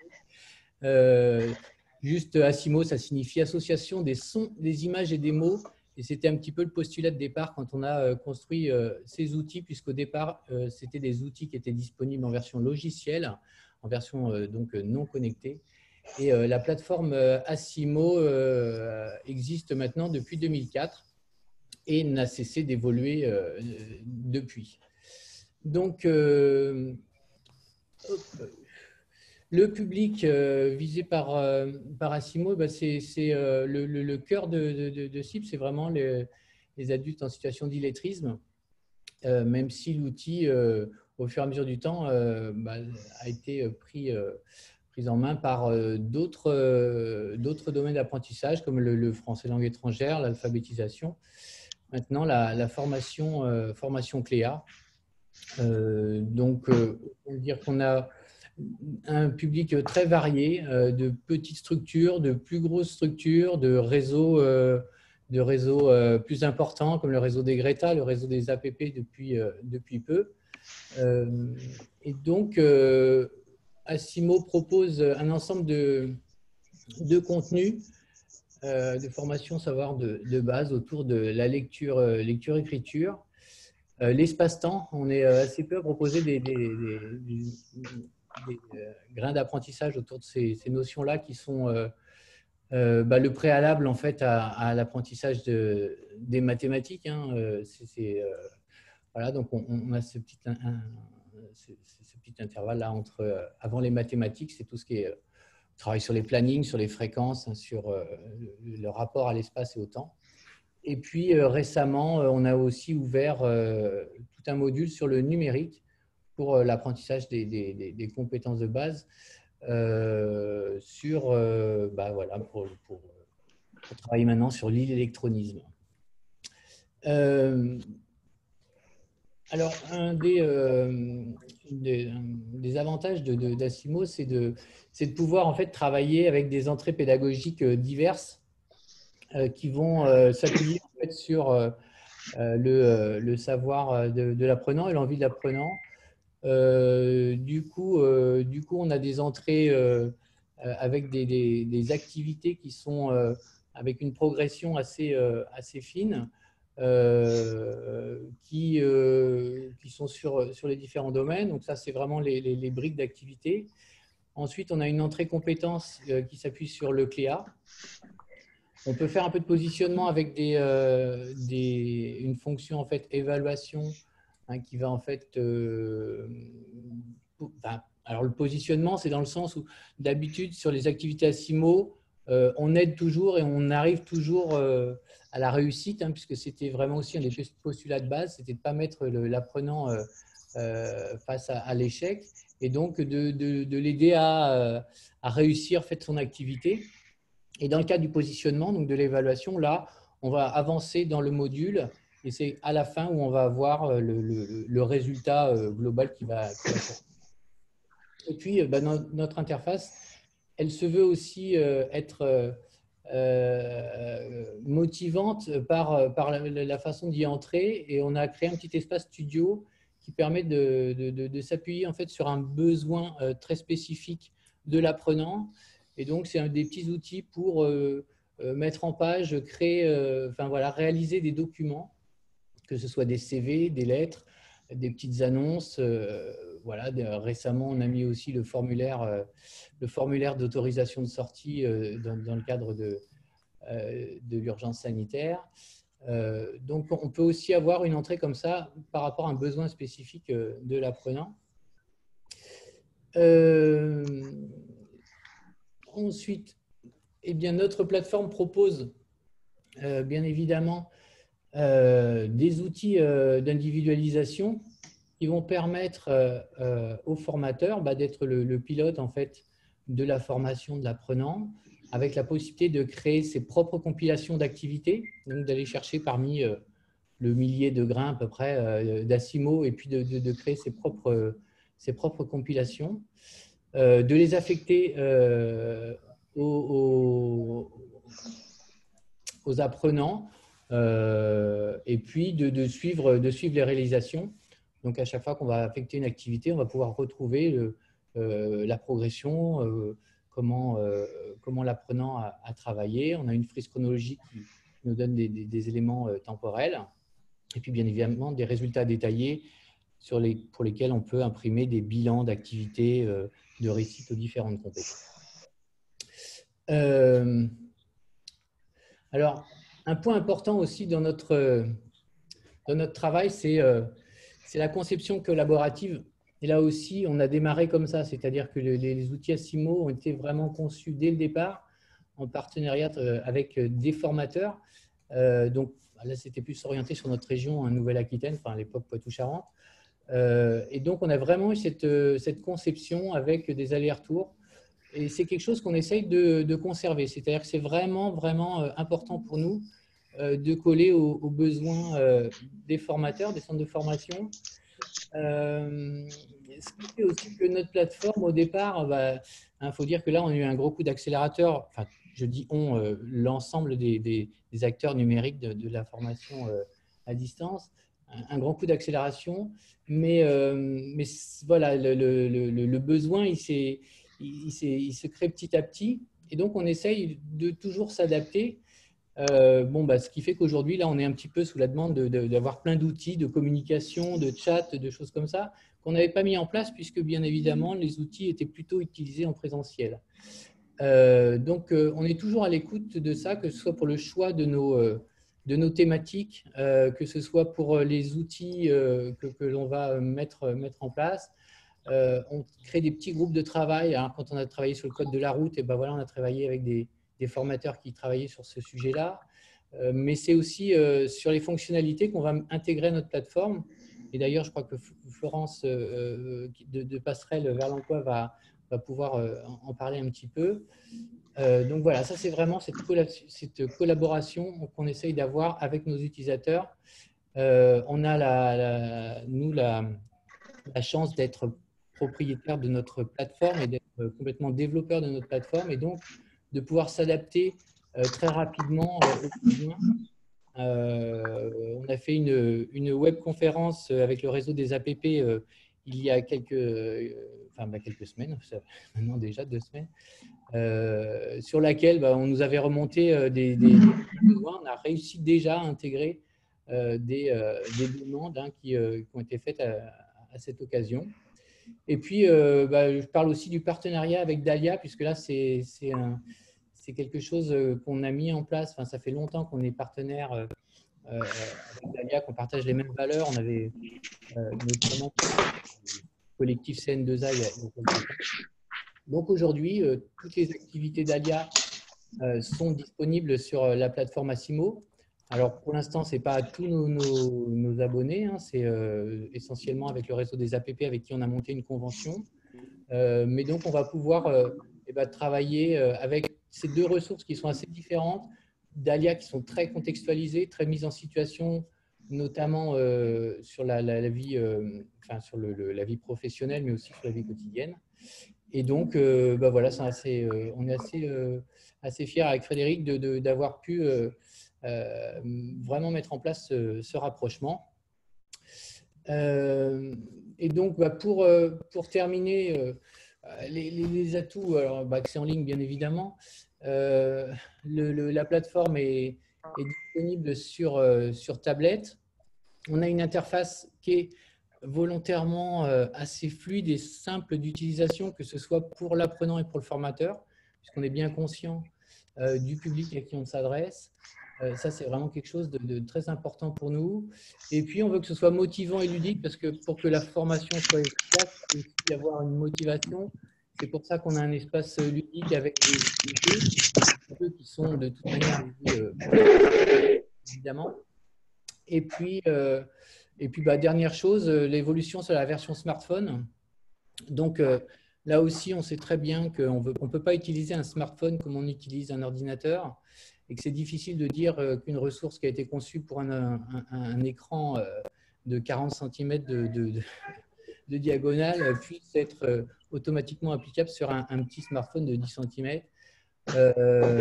euh, juste Assimo, ça signifie Association des sons, des images et des mots. Et c'était un petit peu le postulat de départ quand on a euh, construit euh, ces outils, puisqu'au départ, euh, c'était des outils qui étaient disponibles en version logicielle, en version euh, donc euh, non connectée. Et euh, la plateforme euh, Assimo euh, existe maintenant depuis deux mille quatre et n'a cessé d'évoluer euh, depuis. Donc, euh, hop, le public euh, visé par, euh, par Assimo, bah, c'est c'est, euh, le, le- le cœur de, de- de cible, c'est vraiment les, les adultes en situation d'illettrisme, euh, même si l'outil, euh, au fur et à mesure du temps, euh, bah, a été pris, euh, pris en main par euh, d'autres euh, d'autres domaines d'apprentissage, comme le, le français langue étrangère, l'alphabétisation, maintenant la, la formation, euh, formation Cléa. Euh, donc, euh, on peut dire qu'on a un public très varié, euh, de petites structures, de plus grosses structures, de réseaux, euh, de réseaux euh, plus importants comme le réseau des Greta, le réseau des A P P depuis, euh, depuis peu. Euh, et donc, euh, Assimo propose un ensemble de, de contenus, euh, de formations savoir de, de base autour de la lecture, euh, lecture-écriture. Euh, L'espace-temps, on est euh, assez peu à proposer des, des, des, des, des euh, grains d'apprentissage autour de ces, ces notions-là qui sont euh, euh, bah, le préalable en fait à, à l'apprentissage de, des mathématiques. Hein. Euh, c'est, c'est, euh, voilà, donc on, on a ce petit, un, un, ce, ce petit intervalle-là entre euh, avant les mathématiques, c'est tout ce qui est euh, travail sur les plannings, sur les fréquences, hein, sur euh, le, le rapport à l'espace et au temps. Et puis euh, récemment, euh, on a aussi ouvert euh, tout un module sur le numérique pour l'apprentissage des, des, des compétences de base euh, sur, euh, bah voilà, pour, pour, pour travailler maintenant sur l'électronisme. Euh, alors, un des, euh, des, des avantages d'Asimo, de, de, c'est de, de pouvoir en fait travailler avec des entrées pédagogiques diverses euh, qui vont euh, s'appuyer en fait, sur euh, le, le savoir de, de l'apprenant et l'envie de l'apprenant. Euh, du, coup, euh, du coup, on a des entrées euh, avec des, des, des activités qui sont euh, avec une progression assez, euh, assez fine. Euh, qui, euh, qui sont sur, sur les différents domaines. Donc ça, c'est vraiment les, les, les briques d'activité. Ensuite, on a une entrée compétence euh, qui s'appuie sur le C L E A. On peut faire un peu de positionnement avec des, euh, des, une fonction en fait évaluation hein, qui va en fait… Euh, enfin, alors le positionnement, c'est dans le sens où d'habitude, sur les activités Asimo, euh, on aide toujours et on arrive toujours… Euh, à la réussite, hein, puisque c'était vraiment aussi un des postulats de base, c'était de ne pas mettre l'apprenant euh, euh, face à, à l'échec et donc de, de, de l'aider à, à réussir en fait, son activité. Et dans le cadre du positionnement, donc de l'évaluation, là, on va avancer dans le module et c'est à la fin où on va avoir le, le, le résultat global qui va, qui va sortir. Et puis, bah, notre interface, elle se veut aussi euh, être… Euh, Euh, motivante par, par la, la façon d'y entrer et on a créé un petit espace studio qui permet de, de, de, de s'appuyer en fait sur un besoin euh, très spécifique de l'apprenant et donc c'est un des petits outils pour euh, euh, mettre en page, créer, euh, enfin voilà, réaliser des documents, que ce soit des C V, des lettres, des petites annonces. Euh, voilà, de, récemment, on a mis aussi le formulaire, euh, le formulaire d'autorisation de sortie euh, dans, dans le cadre de, euh, de l'urgence sanitaire. Euh, donc, on peut aussi avoir une entrée comme ça par rapport à un besoin spécifique euh, de l'apprenant. Euh, ensuite, eh bien, notre plateforme propose euh, bien évidemment euh, des outils euh, d'individualisation qui vont permettre euh, euh, aux formateurs bah, d'être le, le pilote en fait, de la formation de l'apprenant, avec la possibilité de créer ses propres compilations d'activités, donc d'aller chercher parmi euh, le millier de grains à peu près euh, d'Asimo et puis de, de, de créer ses propres, euh, ses propres compilations, euh, de les affecter euh, aux, aux, aux apprenants euh, et puis de, de, suivre, de suivre les réalisations. Donc, à chaque fois qu'on va affecter une activité, on va pouvoir retrouver le, euh, la progression, euh, comment, euh, comment l'apprenant a, a travaillé. On a une frise chronologique qui nous donne des, des, des éléments euh, temporels. Et puis, bien évidemment, des résultats détaillés sur les, pour lesquels on peut imprimer des bilans d'activités euh, de réussite aux différentes compétences. Euh, alors, un point important aussi dans notre, dans notre travail, c'est… Euh, c'est la conception collaborative. Et là aussi, on a démarré comme ça, c'est-à-dire que les, les outils Asimo ont été vraiment conçus dès le départ en partenariat avec des formateurs. Euh, donc là, c'était plus orienté sur notre région, hein, Nouvelle-Aquitaine, enfin à l'époque Poitou-Charentes. Euh, et donc, on a vraiment eu cette, cette conception avec des allers-retours. Et c'est quelque chose qu'on essaye de, de conserver. C'est-à-dire que c'est vraiment, vraiment important pour nous de coller aux, aux besoins euh, des formateurs, des centres de formation. Euh, ce qui fait aussi que notre plateforme, au départ, il bah, hein, faut dire que là, on a eu un gros coup d'accélérateur. Enfin, je dis on, euh, l'ensemble des, des, des acteurs numériques de, de la formation euh, à distance. Un, un grand coup d'accélération. Mais, euh, mais voilà, le, le, le, le besoin, il, il, il, il se crée petit à petit. Et donc, on essaye de toujours s'adapter. Euh, bon, bah, ce qui fait qu'aujourd'hui, là, on est un petit peu sous la demande d'avoir de, de, plein d'outils de communication, de chat, de choses comme ça, qu'on n'avait pas mis en place puisque, bien évidemment, les outils étaient plutôt utilisés en présentiel. Euh, donc, euh, on est toujours à l'écoute de ça, que ce soit pour le choix de nos, euh, de nos thématiques, euh, que ce soit pour les outils euh, que, que l'on va mettre, mettre en place. Euh, on crée des petits groupes de travail. Alors, quand on a travaillé sur le code de la route, et ben voilà, on a travaillé avec des des formateurs qui travaillaient sur ce sujet-là, euh, mais c'est aussi euh, sur les fonctionnalités qu'on va intégrer à notre plateforme. Et d'ailleurs, je crois que Florence euh, de, de Passerelle vers l'emploi va, va pouvoir euh, en parler un petit peu. Euh, donc voilà, ça c'est vraiment cette, cette collaboration qu'on essaye d'avoir avec nos utilisateurs. Euh, on a la, la, nous la, la chance d'être propriétaire de notre plateforme et d'être complètement développeur de notre plateforme et donc de pouvoir s'adapter euh, très rapidement euh, aux besoins. Euh, on a fait une, une webconférence avec le réseau des A P P euh, il y a quelques, euh, enfin, bah, quelques semaines, maintenant déjà deux semaines, euh, sur laquelle bah, on nous avait remonté euh, des, des, des besoins. On a réussi déjà à intégrer euh, des, euh, des demandes hein, qui, euh, qui ont été faites à, à cette occasion. Et puis, euh, bah, je parle aussi du partenariat avec Dahlia, puisque là, c'est un c'est quelque chose qu'on a mis en place. Enfin, ça fait longtemps qu'on est partenaire euh, avec Dahlia, qu'on partage les mêmes valeurs. On avait euh, notamment le collectif C N deux A. Donc aujourd'hui, euh, toutes les activités Dahlia euh, sont disponibles sur la plateforme Asimo. Alors pour l'instant, ce n'est pas à tous nos, nos, nos abonnés, hein, c'est euh, essentiellement avec le réseau des A P P avec qui on a monté une convention. Euh, mais donc, on va pouvoir euh, eh ben, travailler euh, avec ces deux ressources qui sont assez différentes, Dahlia qui sont très contextualisées, très mises en situation, notamment euh, sur la, la, la vie, euh, enfin, sur le, le, la vie professionnelle, mais aussi sur la vie quotidienne. Et donc, euh, bah voilà, assez, euh, on est assez, euh, assez fiers avec Frédéric d'avoir pu euh, euh, vraiment mettre en place ce, ce rapprochement. Euh, et donc, bah, pour, euh, pour terminer, euh, les, les, les atouts, alors bah, accès en ligne bien évidemment, euh, le, le, la plateforme est, est disponible sur, euh, sur tablette. On a une interface qui est volontairement euh, assez fluide et simple d'utilisation, que ce soit pour l'apprenant et pour le formateur, puisqu'on est bien conscient euh, du public à qui on s'adresse. Euh, ça, c'est vraiment quelque chose de, de très important pour nous. Et puis, on veut que ce soit motivant et ludique, parce que pour que la formation soit efficace, il faut aussi avoir une motivation. C'est pour ça qu'on a un espace ludique avec des, des jeux qui sont de toute manière euh, évidemment. Et puis, euh, et puis bah, dernière chose, l'évolution sur la version smartphone. Donc, euh, là aussi, on sait très bien qu'on ne peut pas utiliser un smartphone comme on utilise un ordinateur et que c'est difficile de dire qu'une ressource qui a été conçue pour un, un, un écran de quarante centimètres de, de, de, de diagonale puisse être automatiquement applicable sur un, un petit smartphone de dix centimètres. Euh,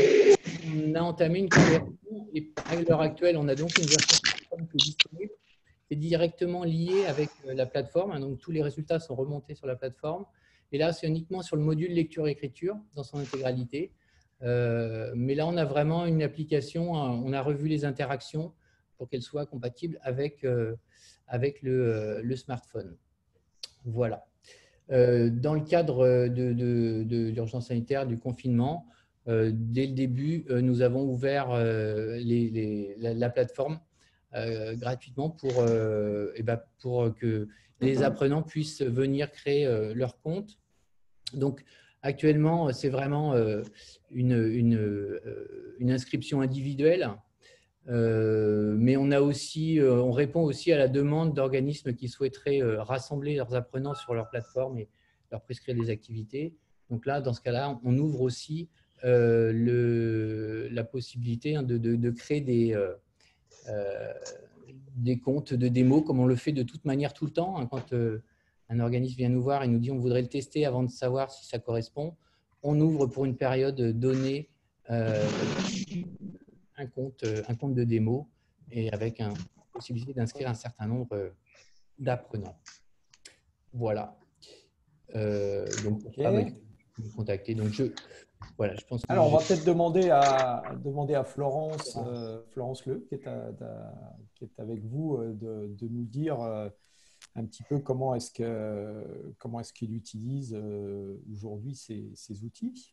on a entamé une conversion et à l'heure actuelle, on a donc une version smartphone qui est disponible, qui est directement liée avec la plateforme. Donc, tous les résultats sont remontés sur la plateforme. Et là, c'est uniquement sur le module lecture-écriture dans son intégralité. Euh, mais là, on a vraiment une application, on a revu les interactions pour qu'elles soient compatibles avec, euh, avec le, le smartphone. Voilà. Euh, dans le cadre de, de, de l'urgence sanitaire, du confinement, euh, dès le début, euh, nous avons ouvert euh, les, les, la, la plateforme euh, gratuitement pour, euh, et ben pour que les apprenants puissent venir créer euh, leur compte. Donc, actuellement, c'est vraiment euh, une, une, euh, une inscription individuelle, euh, mais on, a aussi, euh, on répond aussi à la demande d'organismes qui souhaiteraient euh, rassembler leurs apprenants sur leur plateforme et leur prescrire des activités. Donc là, dans ce cas-là, on ouvre aussi euh, le, la possibilité hein, de, de, de créer des, euh, euh, des comptes de démo, comme on le fait de toute manière tout le temps. Hein, quand euh, un organisme vient nous voir et nous dit on voudrait le tester avant de savoir si ça correspond, on ouvre pour une période donnée euh, un, compte, un compte de démo et avec une possibilité d'inscrire un certain nombre d'apprenants. Voilà. Euh, donc, okay. ah, bah, vous contacter. Donc, je, voilà, je pense que Alors, on va peut-être demander à, demander à Florence, euh, Florence Le, qui est, à, à, qui est avec vous, de, de nous dire euh, un petit peu comment est-ce que, comment est-ce qu'il utilise euh, aujourd'hui ces, ces outils.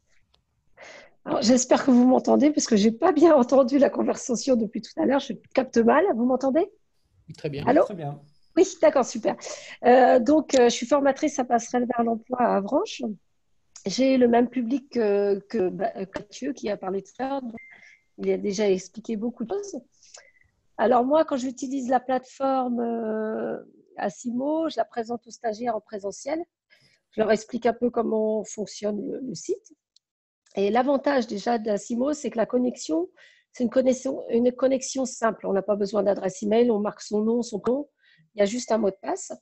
J'espère que vous m'entendez parce que je n'ai pas bien entendu la conversation depuis tout à l'heure. Je capte mal. Vous m'entendez? Très bien. Allô? Très bien. Oui, d'accord, super. Euh, donc, euh, je suis formatrice à Passerelle vers l'emploi à Avranches. J'ai le même public que, que, que Mathieu qui a parlé tout à l'heure. Il a déjà expliqué beaucoup de choses. Alors moi, quand j'utilise la plateforme euh, Asimo, je la présente aux stagiaires en présentiel. Je leur explique un peu comment fonctionne le, le site. Et l'avantage déjà d'Asimo, c'est que la connexion, c'est une connexion, une connexion simple. On n'a pas besoin d'adresse email, on marque son nom, son prénom. Il y a juste un mot de passe.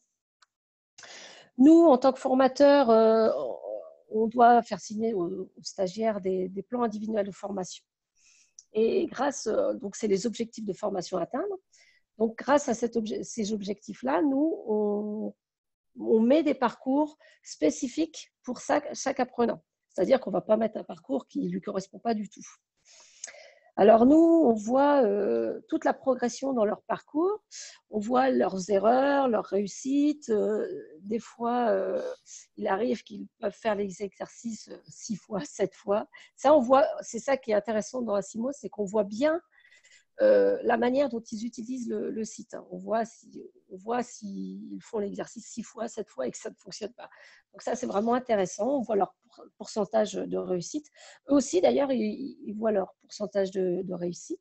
Nous, en tant que formateurs, euh, on doit faire signer aux, aux stagiaires des, des plans individuels de formation. Et grâce, euh, donc c'est les objectifs de formation à atteindre. Donc, grâce à cet obje- ces objectifs-là, nous, on, on met des parcours spécifiques pour chaque, chaque apprenant. C'est-à-dire qu'on ne va pas mettre un parcours qui ne lui correspond pas du tout. Alors nous, on voit euh, toute la progression dans leur parcours, on voit leurs erreurs, leurs réussites. Euh, des fois, euh, il arrive qu'ils peuvent faire les exercices six fois, sept fois. Ça, on voit, c'est ça qui est intéressant dans Asimo, c'est qu'on voit bien euh, la manière dont ils utilisent le, le site. On voit si, on voit s'ils font l'exercice six fois, sept fois et que ça ne fonctionne pas. Donc ça, c'est vraiment intéressant. On voit leur pourcentage de réussite. Eux aussi, d'ailleurs, ils, ils voient leur pourcentage de, de réussite.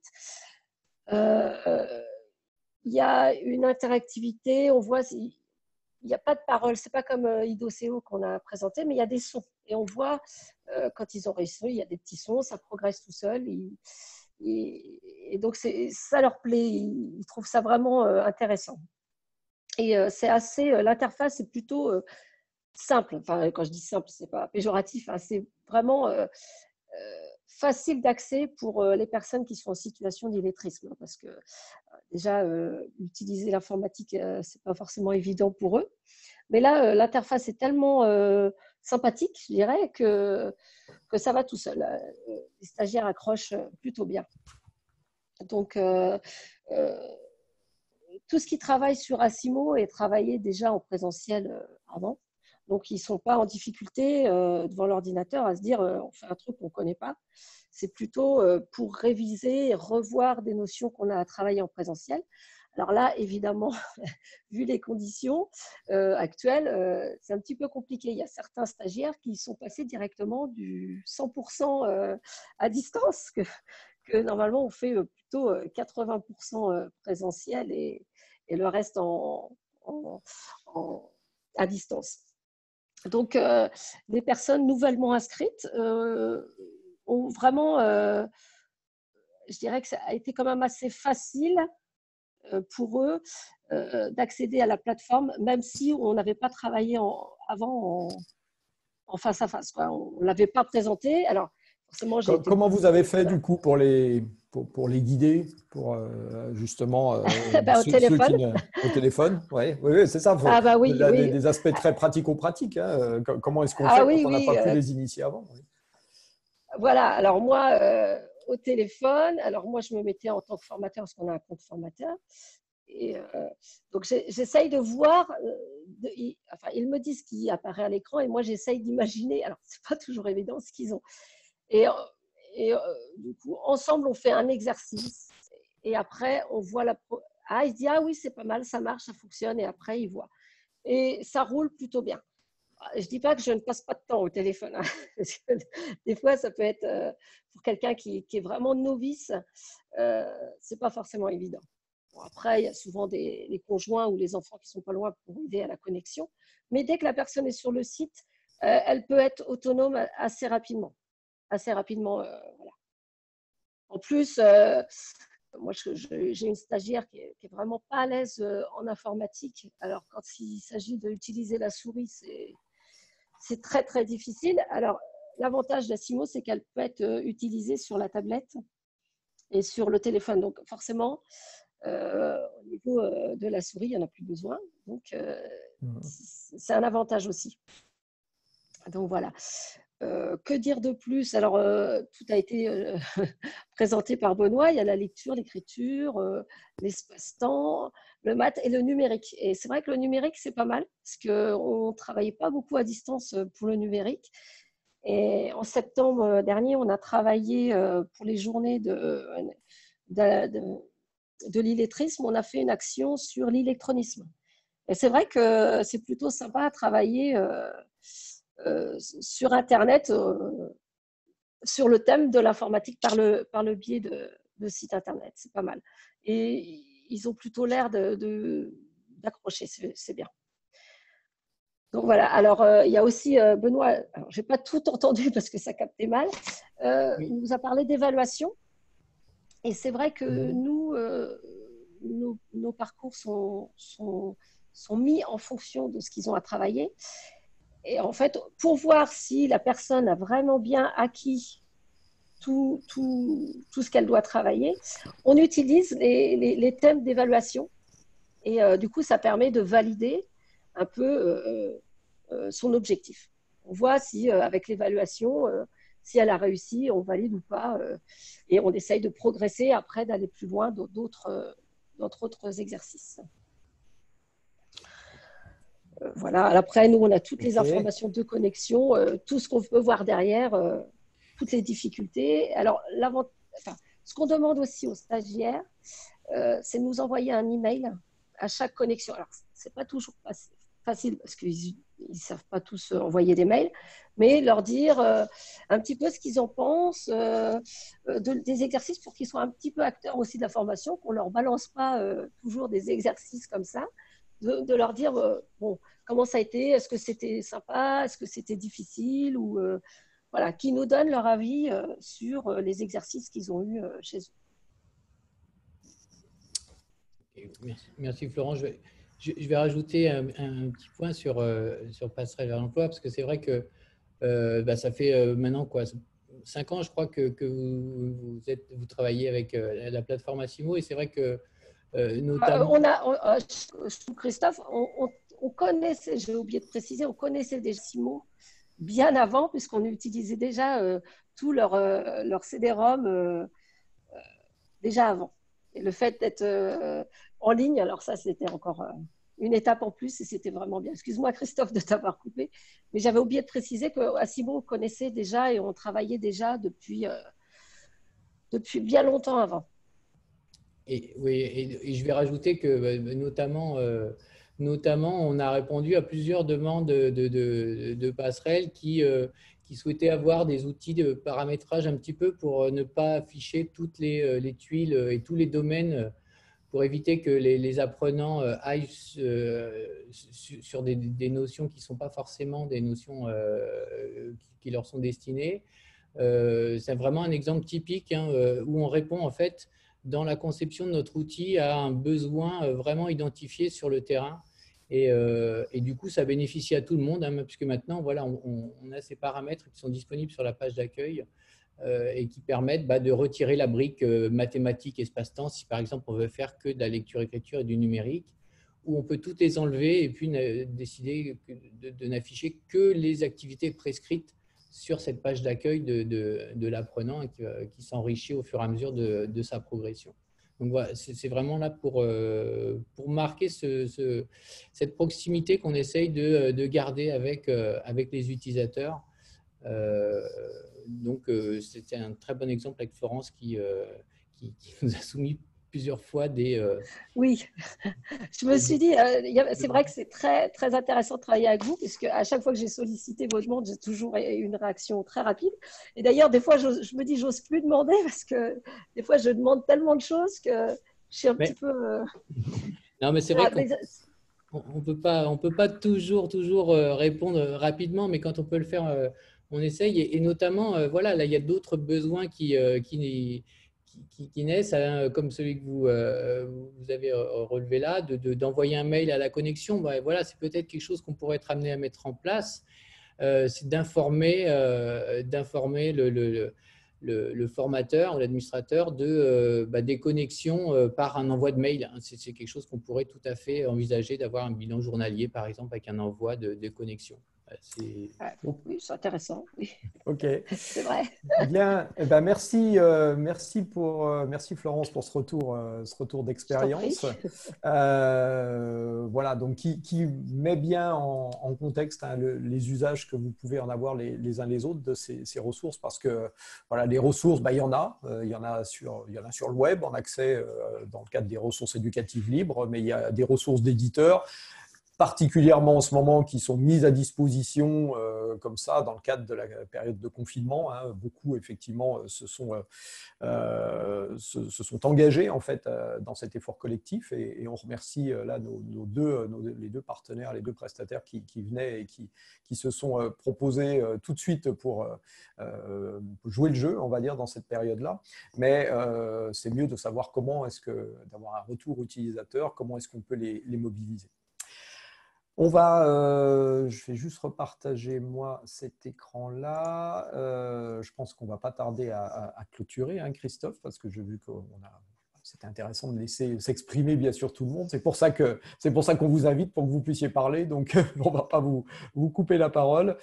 Euh, il y a une interactivité. On voit, il n'y a pas de parole. C'est pas comme euh, Idoceo qu'on a présenté, mais il y a des sons. Et on voit euh, quand ils ont réussi, il y a des petits sons, ça progresse tout seul. Ils, Et, et donc, ça leur plaît, ils, ils trouvent ça vraiment euh, intéressant. Et euh, c'est assez, euh, l'interface est plutôt euh, simple. Enfin, quand je dis simple, c'est pas péjoratif, hein, c'est vraiment euh, euh, facile d'accès pour euh, les personnes qui sont en situation d'illettrisme. Parce que euh, déjà, euh, utiliser l'informatique, euh, c'est pas forcément évident pour eux. Mais là, euh, l'interface est tellement euh, sympathique, je dirais, que, que ça va tout seul. Les stagiaires accrochent plutôt bien. Donc, euh, euh, tout ce qui travaille sur Asimo est travaillé déjà en présentiel euh, avant. Donc, ils ne sont pas en difficulté euh, devant l'ordinateur à se dire euh, on fait un truc qu'on ne connaît pas. C'est plutôt euh, pour réviser et revoir des notions qu'on a travaillées en présentiel. Alors là, évidemment, vu les conditions euh, actuelles, euh, c'est un petit peu compliqué. Il y a certains stagiaires qui sont passés directement du cent pour cent euh, à distance, que, que normalement on fait plutôt quatre-vingts pour cent présentiel et, et le reste en, en, en, à distance. Donc, euh, les personnes nouvellement inscrites euh, ont vraiment, euh, je dirais que ça a été quand même assez facile pour eux euh, d'accéder à la plateforme, même si on n'avait pas travaillé en, avant en, en face à face, quoi. On ne l'avait pas présenté. Alors, forcément, j'ai été... Comment vous avez fait du coup pour les, pour, pour les guider, pour euh, justement euh, bah, au ceux, téléphone. Ceux qui ne... Au téléphone, ouais. Oui, oui, c'est ça. Faut... Ah bah oui, la, oui. Des, des aspects très pratico-pratiques. Hein. Comment est-ce qu'on ah, fait oui, quand on n'a oui, pas pu euh... les initier avant? Oui. Voilà. Alors moi, euh, au téléphone, alors moi, je me mettais en tant que formateur parce qu'on a un compte formateur. Et euh, donc, j'essaye de voir, euh, de, ils, enfin, ils me disent ce qui apparaît à l'écran et moi, j'essaye d'imaginer. Alors, c'est pas toujours évident ce qu'ils ont. Et, et euh, du coup, ensemble, on fait un exercice et après, on voit la. Pro... Ah, il se dit, ah oui, c'est pas mal, ça marche, ça fonctionne. Et après, il voit. Et ça roule plutôt bien. Je ne dis pas que je ne passe pas de temps au téléphone. Hein, parce que des fois, ça peut être, euh, pour quelqu'un qui, qui est vraiment novice, euh, ce n'est pas forcément évident. Bon, après, il y a souvent des, les conjoints ou les enfants qui ne sont pas loin pour aider à la connexion. Mais dès que la personne est sur le site, euh, elle peut être autonome assez rapidement. Assez rapidement, euh, voilà. En plus, euh, moi, j'ai une stagiaire qui est, qui est vraiment pas à l'aise en informatique. Alors, quand il s'agit d'utiliser la souris, c'est c'est très, très difficile. Alors, l'avantage d'Asimo, c'est qu'elle peut être utilisée sur la tablette et sur le téléphone. Donc, forcément, euh, au niveau euh, de la souris, il n'y en a plus besoin. Donc, euh, mmh. c'est un avantage aussi. Donc, voilà. Euh, que dire de plus? Alors, euh, tout a été euh, présenté par Benoît. Il y a la lecture, l'écriture, euh, l'espace-temps, le maths et le numérique. Et c'est vrai que le numérique, c'est pas mal parce qu'on ne travaillait pas beaucoup à distance pour le numérique. Et en septembre dernier, on a travaillé pour les journées de, de, de, de l'illettrisme. On a fait une action sur l'électronisme. Et c'est vrai que c'est plutôt sympa à travailler euh, euh, sur Internet euh, sur le thème de l'informatique par le, par le biais de, de site internet, c'est pas mal. Et ils ont plutôt l'air de, de, d'accrocher, c'est bien. Donc voilà, alors euh, il y a aussi euh, Benoît, je n'ai pas tout entendu parce que ça captait mal, euh, oui. Il nous a parlé d'évaluation. Et c'est vrai que mmh. nous, euh, nos, nos parcours sont, sont, sont mis en fonction de ce qu'ils ont à travailler. Et en fait, pour voir si la personne a vraiment bien acquis tout, tout, tout ce qu'elle doit travailler, on utilise les, les, les thèmes d'évaluation. Et euh, du coup, ça permet de valider un peu euh, euh, son objectif. On voit si, euh, avec l'évaluation, euh, si elle a réussi, on valide ou pas. Euh, et on essaye de progresser après, d'aller plus loin dans d'autres euh, autres exercices. Euh, voilà. Après, nous, on a toutes les informations de connexion, euh, tout ce qu'on peut voir derrière, euh, toutes les difficultés. Alors, enfin, ce qu'on demande aussi aux stagiaires, euh, c'est de nous envoyer un email à chaque connexion. Alors, ce n'est pas toujours facile parce qu'ils ne savent pas tous envoyer des mails, mais leur dire euh, un petit peu ce qu'ils en pensent euh, de, des exercices pour qu'ils soient un petit peu acteurs aussi de la formation, qu'on ne leur balance pas euh, toujours des exercices comme ça, de, de leur dire euh, bon, comment ça a été, est-ce que c'était sympa, est-ce que c'était difficile, ou euh, voilà, qui nous donnent leur avis euh, sur euh, les exercices qu'ils ont eus euh, chez eux. Merci, merci Florent. Je vais, je, je vais rajouter un, un petit point sur, euh, sur Passerelle vers l'emploi, parce que c'est vrai que euh, bah, ça fait euh, maintenant quoi, cinq ans, je crois, que, que vous, vous, êtes, vous travaillez avec euh, la plateforme Asimo, et c'est vrai que euh, notamment… Euh, on a, on, euh, Christophe, on, on, on connaissait, j'ai oublié de préciser, on connaissait déjà Asimo bien avant, puisqu'on utilisait déjà euh, tout leur, euh, leur C D ROM euh, euh, déjà avant. Et le fait d'être euh, en ligne, alors ça, c'était encore euh, une étape en plus et c'était vraiment bien. Excuse-moi, Christophe, de t'avoir coupé, mais j'avais oublié de préciser qu'Asimo, on connaissait déjà et on travaillait déjà depuis, euh, depuis bien longtemps avant. Et, oui, et, et je vais rajouter que notamment, euh, notamment, on a répondu à plusieurs demandes de, de, de, de passerelles qui, euh, qui souhaitaient avoir des outils de paramétrage un petit peu pour ne pas afficher toutes les, les tuiles et tous les domaines, pour éviter que les, les apprenants aillent euh, sur des, des notions qui ne sont pas forcément des notions euh, qui leur sont destinées. Euh, c'est vraiment un exemple typique hein, où on répond en fait dans la conception de notre outil à un besoin vraiment identifié sur le terrain. Et, euh, et du coup, ça bénéficie à tout le monde, hein, puisque maintenant, voilà, on, on a ces paramètres qui sont disponibles sur la page d'accueil euh, et qui permettent bah, de retirer la brique euh, mathématique espace-temps si, par exemple, on veut faire que de la lecture-écriture et du numérique, où on peut toutes les enlever et puis décider de, de n'afficher que les activités prescrites sur cette page d'accueil de, de, de l'apprenant qui, qui s'enrichit au fur et à mesure de, de sa progression. Donc voilà, c'est vraiment là pour, euh, pour marquer ce, ce, cette proximité qu'on essaye de, de garder avec, euh, avec les utilisateurs. Euh, donc euh, c'était un très bon exemple avec Florence qui, euh, qui, qui nous a soumis plusieurs fois des… Euh, oui, je me suis dit, euh, c'est vrai que c'est très, très intéressant de travailler avec vous, puisque à chaque fois que j'ai sollicité votre demande, j'ai toujours eu une réaction très rapide. Et d'ailleurs, des fois, je, je me dis, j'ose plus demander, parce que des fois, je demande tellement de choses que je suis un mais, petit peu… Euh... Non, mais c'est vrai qu'on on peut pas, on peut pas toujours, toujours répondre rapidement, mais quand on peut le faire, on essaye. Et, et notamment, voilà, là, il y a d'autres besoins qui… qui Qui, qui naissent, hein, comme celui que vous, euh, vous avez relevé là, de, de, d'envoyer un mail à la connexion. Ben, voilà, c'est peut-être quelque chose qu'on pourrait être amené à mettre en place. Euh, c'est d'informer, euh, d'informer le, le, le, le formateur ou l'administrateur de, euh, bah, des connexions euh, par un envoi de mail. C'est, c'est quelque chose qu'on pourrait tout à fait envisager d'avoir un bilan journalier, par exemple, avec un envoi de, de connexion. C'est… Oui, c'est intéressant. Oui. Ok. C'est vrai. Bien. Eh ben, merci, euh, merci, pour, euh, merci Florence pour ce retour, euh, ce retour d'expérience. Euh, voilà, donc qui, qui met bien en, en contexte hein, le, les usages que vous pouvez en avoir les, les uns les autres de ces, ces ressources, parce que voilà, les ressources, bah, il y en a, euh, il y en a sur, il y en a sur le web en accès euh, dans le cadre des ressources éducatives libres, mais il y a des ressources d'éditeurs. particulièrement en ce moment, qui sont mises à disposition euh, comme ça dans le cadre de la période de confinement. Hein. Beaucoup, effectivement, se sont, euh, se, se sont engagés en fait, euh, dans cet effort collectif et, et on remercie euh, là nos, nos deux, nos, les deux partenaires, les deux prestataires qui, qui venaient et qui, qui se sont euh, proposés euh, tout de suite pour euh, jouer le jeu, on va dire, dans cette période-là. Mais euh, c'est mieux de savoir comment est-ce que, d'avoir un retour utilisateur, comment est-ce qu'on peut les, les mobiliser. On va, euh, je vais juste repartager moi cet écran-là. Euh, je pense qu'on ne va pas tarder à, à, à clôturer, hein, Christophe, parce que j'ai vu qu'on a, c'était intéressant de laisser s'exprimer bien sûr tout le monde. C'est pour ça que c'est pour ça qu'on vous invite pour que vous puissiez parler. Donc on ne va pas vous, vous couper la parole.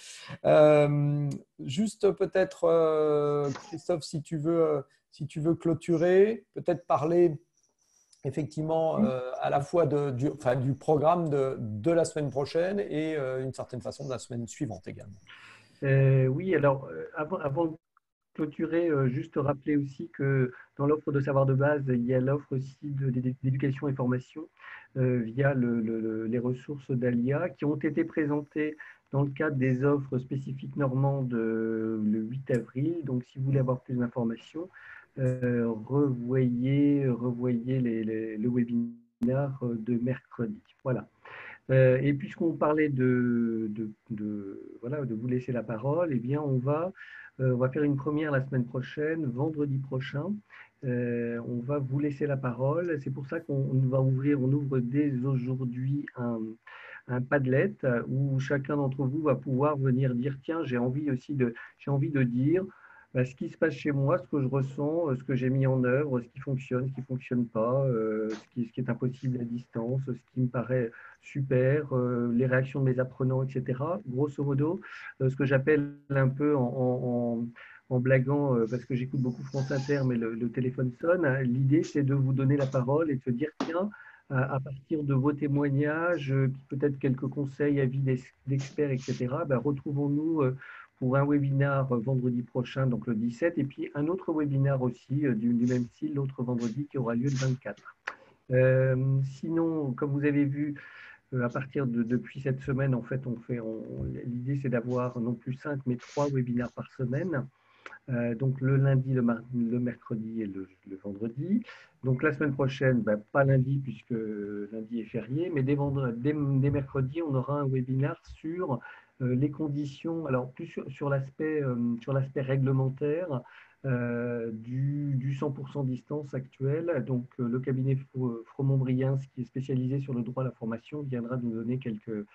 Euh, juste peut-être, euh, Christophe, si tu veux, si tu veux clôturer, peut-être parler. Effectivement, euh, à la fois de, du, enfin, du programme de, de la semaine prochaine et euh, d'une certaine façon de la semaine suivante également. Euh, oui, alors euh, avant, avant de clôturer, euh, juste rappeler aussi que dans l'offre de savoir de base, il y a l'offre aussi d'éducation et formation euh, via le, le, les ressources d'Alia qui ont été présentées dans le cadre des offres spécifiques normandes euh, le huit avril. Donc, si vous voulez avoir plus d'informations, Euh, revoyez, revoyez les, les, le webinaire de mercredi. Voilà. Euh, et puisqu'on parlait de, de, de, voilà, de vous laisser la parole, eh bien on va, euh, on va faire une première la semaine prochaine, vendredi prochain. Euh, on va vous laisser la parole. C'est pour ça qu'on va ouvrir, on ouvre dès aujourd'hui un, un Padlet où chacun d'entre vous va pouvoir venir dire tiens, j'ai envie aussi de, j'ai envie de dire ce qui se passe chez moi, ce que je ressens, ce que j'ai mis en œuvre, ce qui fonctionne, ce qui ne fonctionne pas, euh, ce, qui, ce qui est impossible à distance, ce qui me paraît super, euh, les réactions de mes apprenants, et cetera. Grosso modo, euh, ce que j'appelle un peu en, en, en blaguant, euh, parce que j'écoute beaucoup France Inter, mais le, le téléphone sonne, hein, l'idée c'est de vous donner la parole et de se dire, tiens, à, à partir de vos témoignages, peut-être quelques conseils, avis d'experts, et cetera, ben, retrouvons-nous euh, pour un webinaire vendredi prochain, donc le dix-sept, et puis un autre webinaire aussi du, du même style, l'autre vendredi qui aura lieu le vingt-quatre. Euh, sinon, comme vous avez vu, à partir de depuis cette semaine, en fait, on fait, l'idée c'est d'avoir non plus cinq, mais trois webinaires par semaine. Euh, donc le lundi, le, mardi, le mercredi et le, le vendredi. Donc la semaine prochaine, ben, pas lundi puisque lundi est férié, mais dès, vendredi, dès, dès mercredi, on aura un webinaire sur euh, les conditions, alors plus sur, sur l'aspect euh, sur l'aspect réglementaire euh, du, du cent pour cent distance actuel. Donc euh, le cabinet Fromont-Briens, qui est spécialisé sur le droit à la formation, viendra nous donner quelques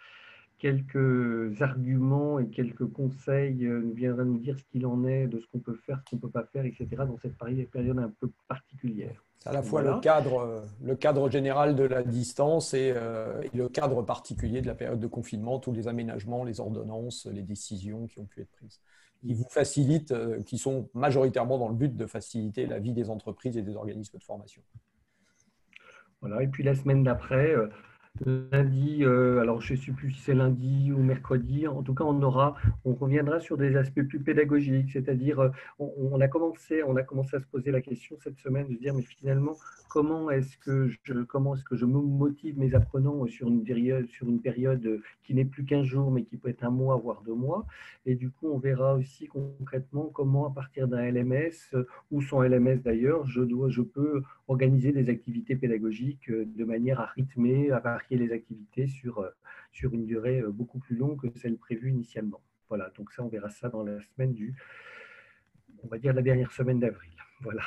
quelques arguments et quelques conseils, nous viendra nous dire ce qu'il en est, de ce qu'on peut faire, ce qu'on ne peut pas faire, et cetera dans cette période un peu particulière. C'est à la fois voilà. le, cadre, le cadre général de la distance et, euh, et le cadre particulier de la période de confinement, tous les aménagements, les ordonnances, les décisions qui ont pu être prises, qui vous facilitent, euh, qui sont majoritairement dans le but de faciliter la vie des entreprises et des organismes de formation. Voilà, et puis la semaine d'après, euh, lundi, euh, alors je ne sais plus si c'est lundi ou mercredi, en tout cas on aura, on reviendra sur des aspects plus pédagogiques, c'est-à-dire euh, on, on, a commencé, on a commencé à se poser la question cette semaine de se dire mais finalement comment est-ce que je, comment est-ce que je motive mes apprenants sur une période, sur une période qui n'est plus qu'un jour mais qui peut être un mois voire deux mois, et du coup on verra aussi concrètement comment à partir d'un L M S ou sans L M S d'ailleurs, je dois, je peux organiser des activités pédagogiques de manière à rythmer, à varier les activités sur, sur une durée beaucoup plus longue que celle prévue initialement. Voilà, donc ça, on verra ça dans la semaine du, on va dire la dernière semaine d'avril. Voilà.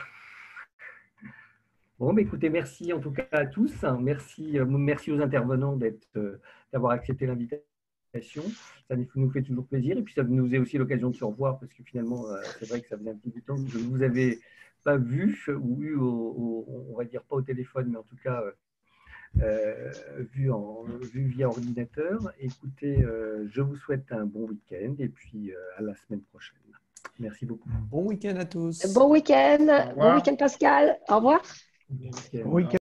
Bon, mais écoutez, merci en tout cas à tous. Merci, merci aux intervenants d'avoir accepté l'invitation. Ça nous fait toujours plaisir et puis ça nous est aussi l'occasion de se revoir parce que finalement, c'est vrai que ça faisait un petit bout de temps que je ne vous avais pas vu ou eu, au, au, on va dire pas au téléphone, mais en tout cas euh, vu, en, vu via ordinateur. Écoutez, euh, je vous souhaite un bon week-end et puis euh, à la semaine prochaine. Merci beaucoup. Bon week-end à tous. Bon week-end. Bon week-end Pascal. Au revoir. Bon week-end. Bon week-end.